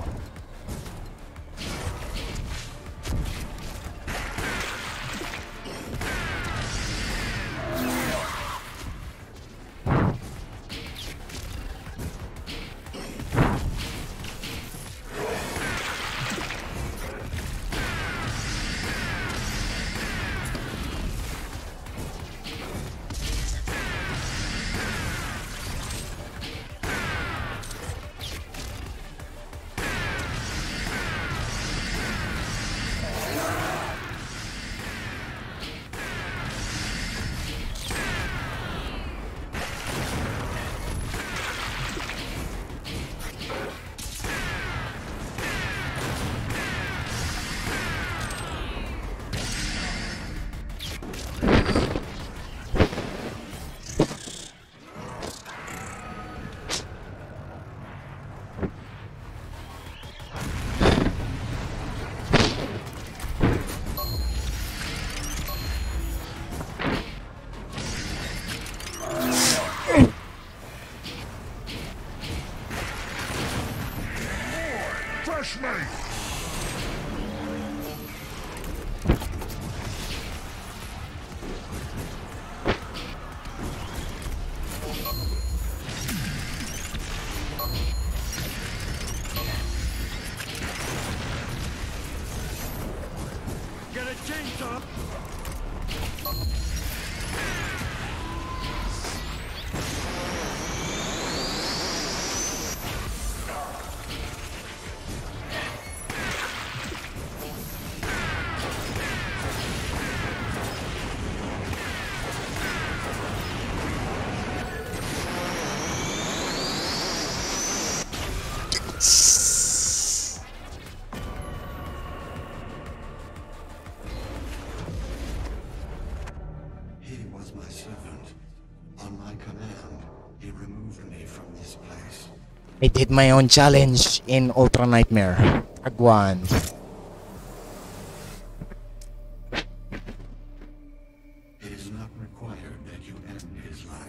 He was my servant. On my command, he removed me from this place. I did my own challenge in Ultra Nightmare. Frag 1.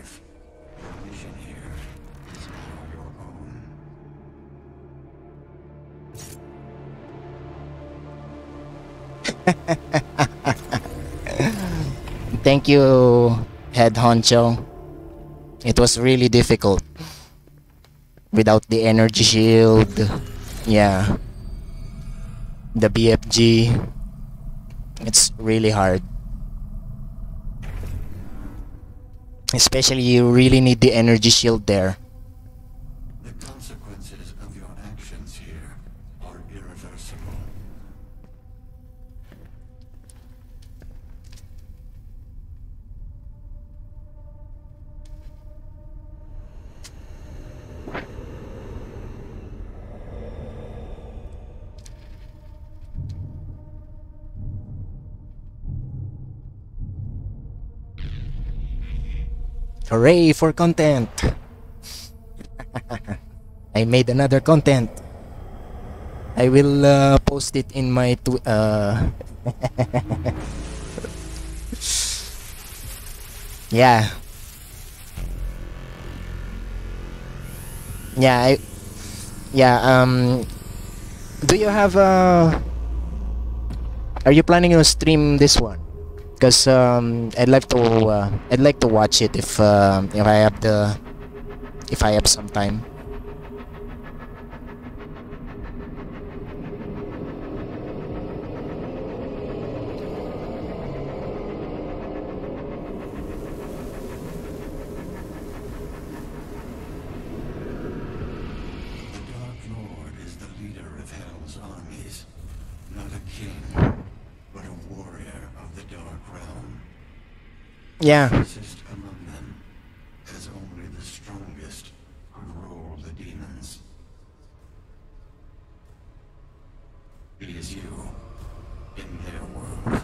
life. Your mission here is now your own. Thank you, Head Honcho. It was really difficult without the energy shield. Yeah. The BFG. It's really hard. Especially you really need the energy shield there. The consequences of your actions here are irreversible. Hooray for content! I made another content. I will post it in my yeah. Do you have are you planning to stream this one? Because I'd like to watch it if I have some time. The Dark Lord is the leader of Hell's armies, not a king, but a warrior of the Dark Realm. Yeah. Closest among them, as only the strongest could rule the demons. It is you, in their world.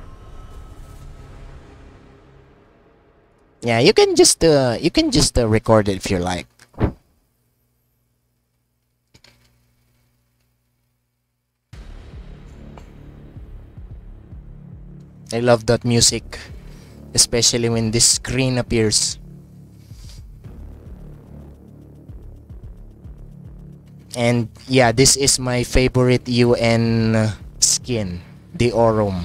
Yeah, you can just record it if you like. I love that music, especially when this screen appears. And yeah, this is my favorite UN skin, the Aurum.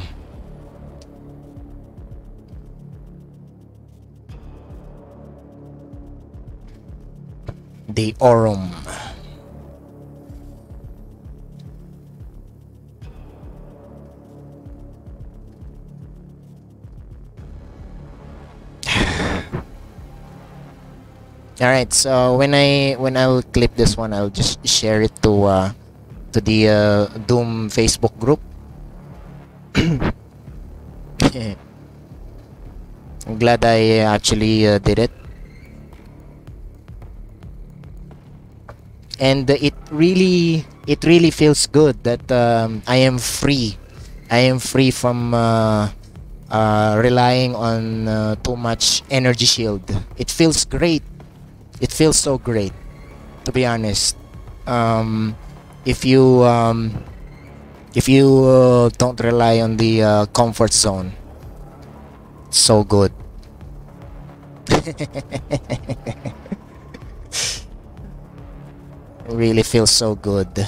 The Aurum. All right, so when I'll clip this one, I'll just share it to the Doom Facebook group. I'm glad I actually did it, and it really feels good that I am free. I am free from relying on too much energy shield. It feels great. It feels so great, to be honest. If you don't rely on the comfort zone, it's so good. It really feels so good.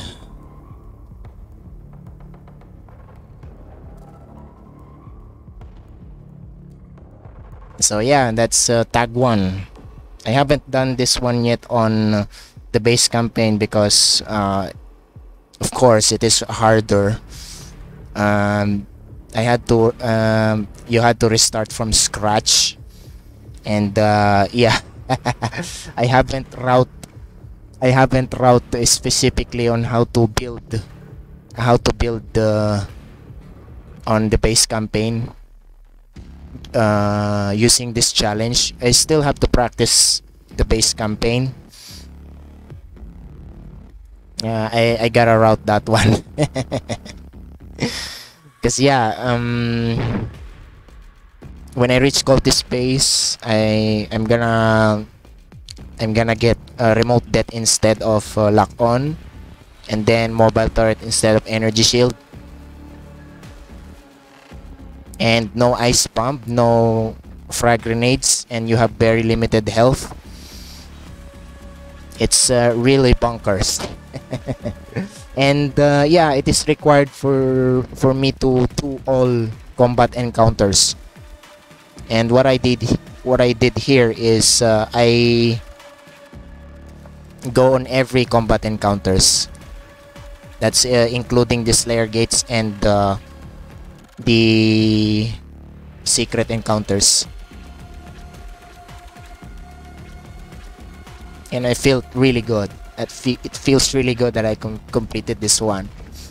So yeah, that's tag 1. I haven't done this one yet on the base campaign because of course it is harder. I had to you had to restart from scratch, and yeah. I haven't route specifically on how to build on the base campaign using this challenge. I still have to practice the base campaign. I gotta route that one. Because yeah, when I reach cultist base, I'm gonna get remote death instead of lock on, and then mobile turret instead of energy shield, and no ice pump, no frag grenades and you have very limited health, it's really bonkers. And yeah, it is required for me to do all combat encounters. And what I did here is I go on every combat encounters. That's including the Slayer gates and the secret encounters. And I felt really good. It feels really good that I completed this one.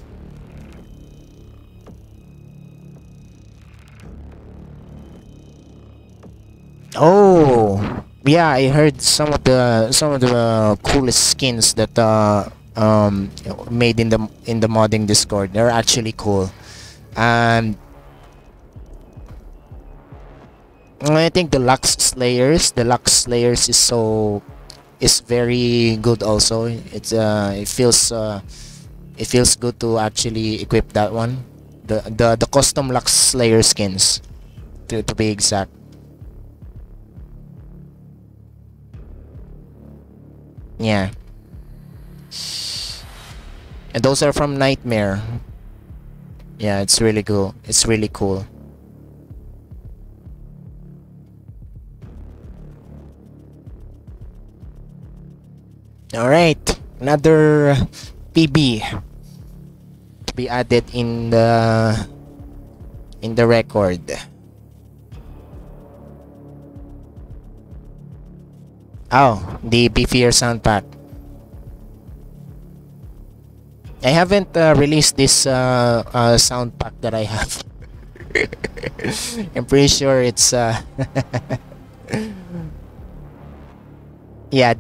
Oh, yeah, I heard some of the coolest skins that made in the modding Discord. They're actually cool. And I think the Lux Slayers is very good also. It feels good to actually equip that one. The custom Lux Slayer skins to be exact. Yeah. And those are from Nightmare. Yeah, it's really cool. It's really cool. Alright, another PB to be added in the record. Oh, the beefier sound pack. I haven't released this sound pack that I have. I'm pretty sure it's yeah,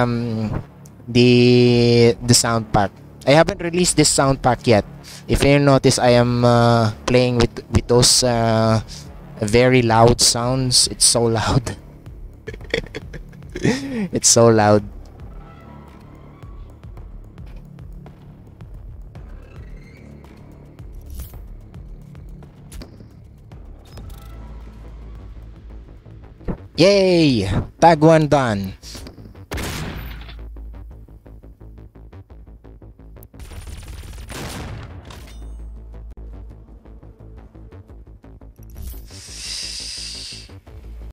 the sound pack. I haven't released this sound pack yet. If you notice, I am playing with those very loud sounds. It's so loud. It's so loud. Yay! Tag 1 done.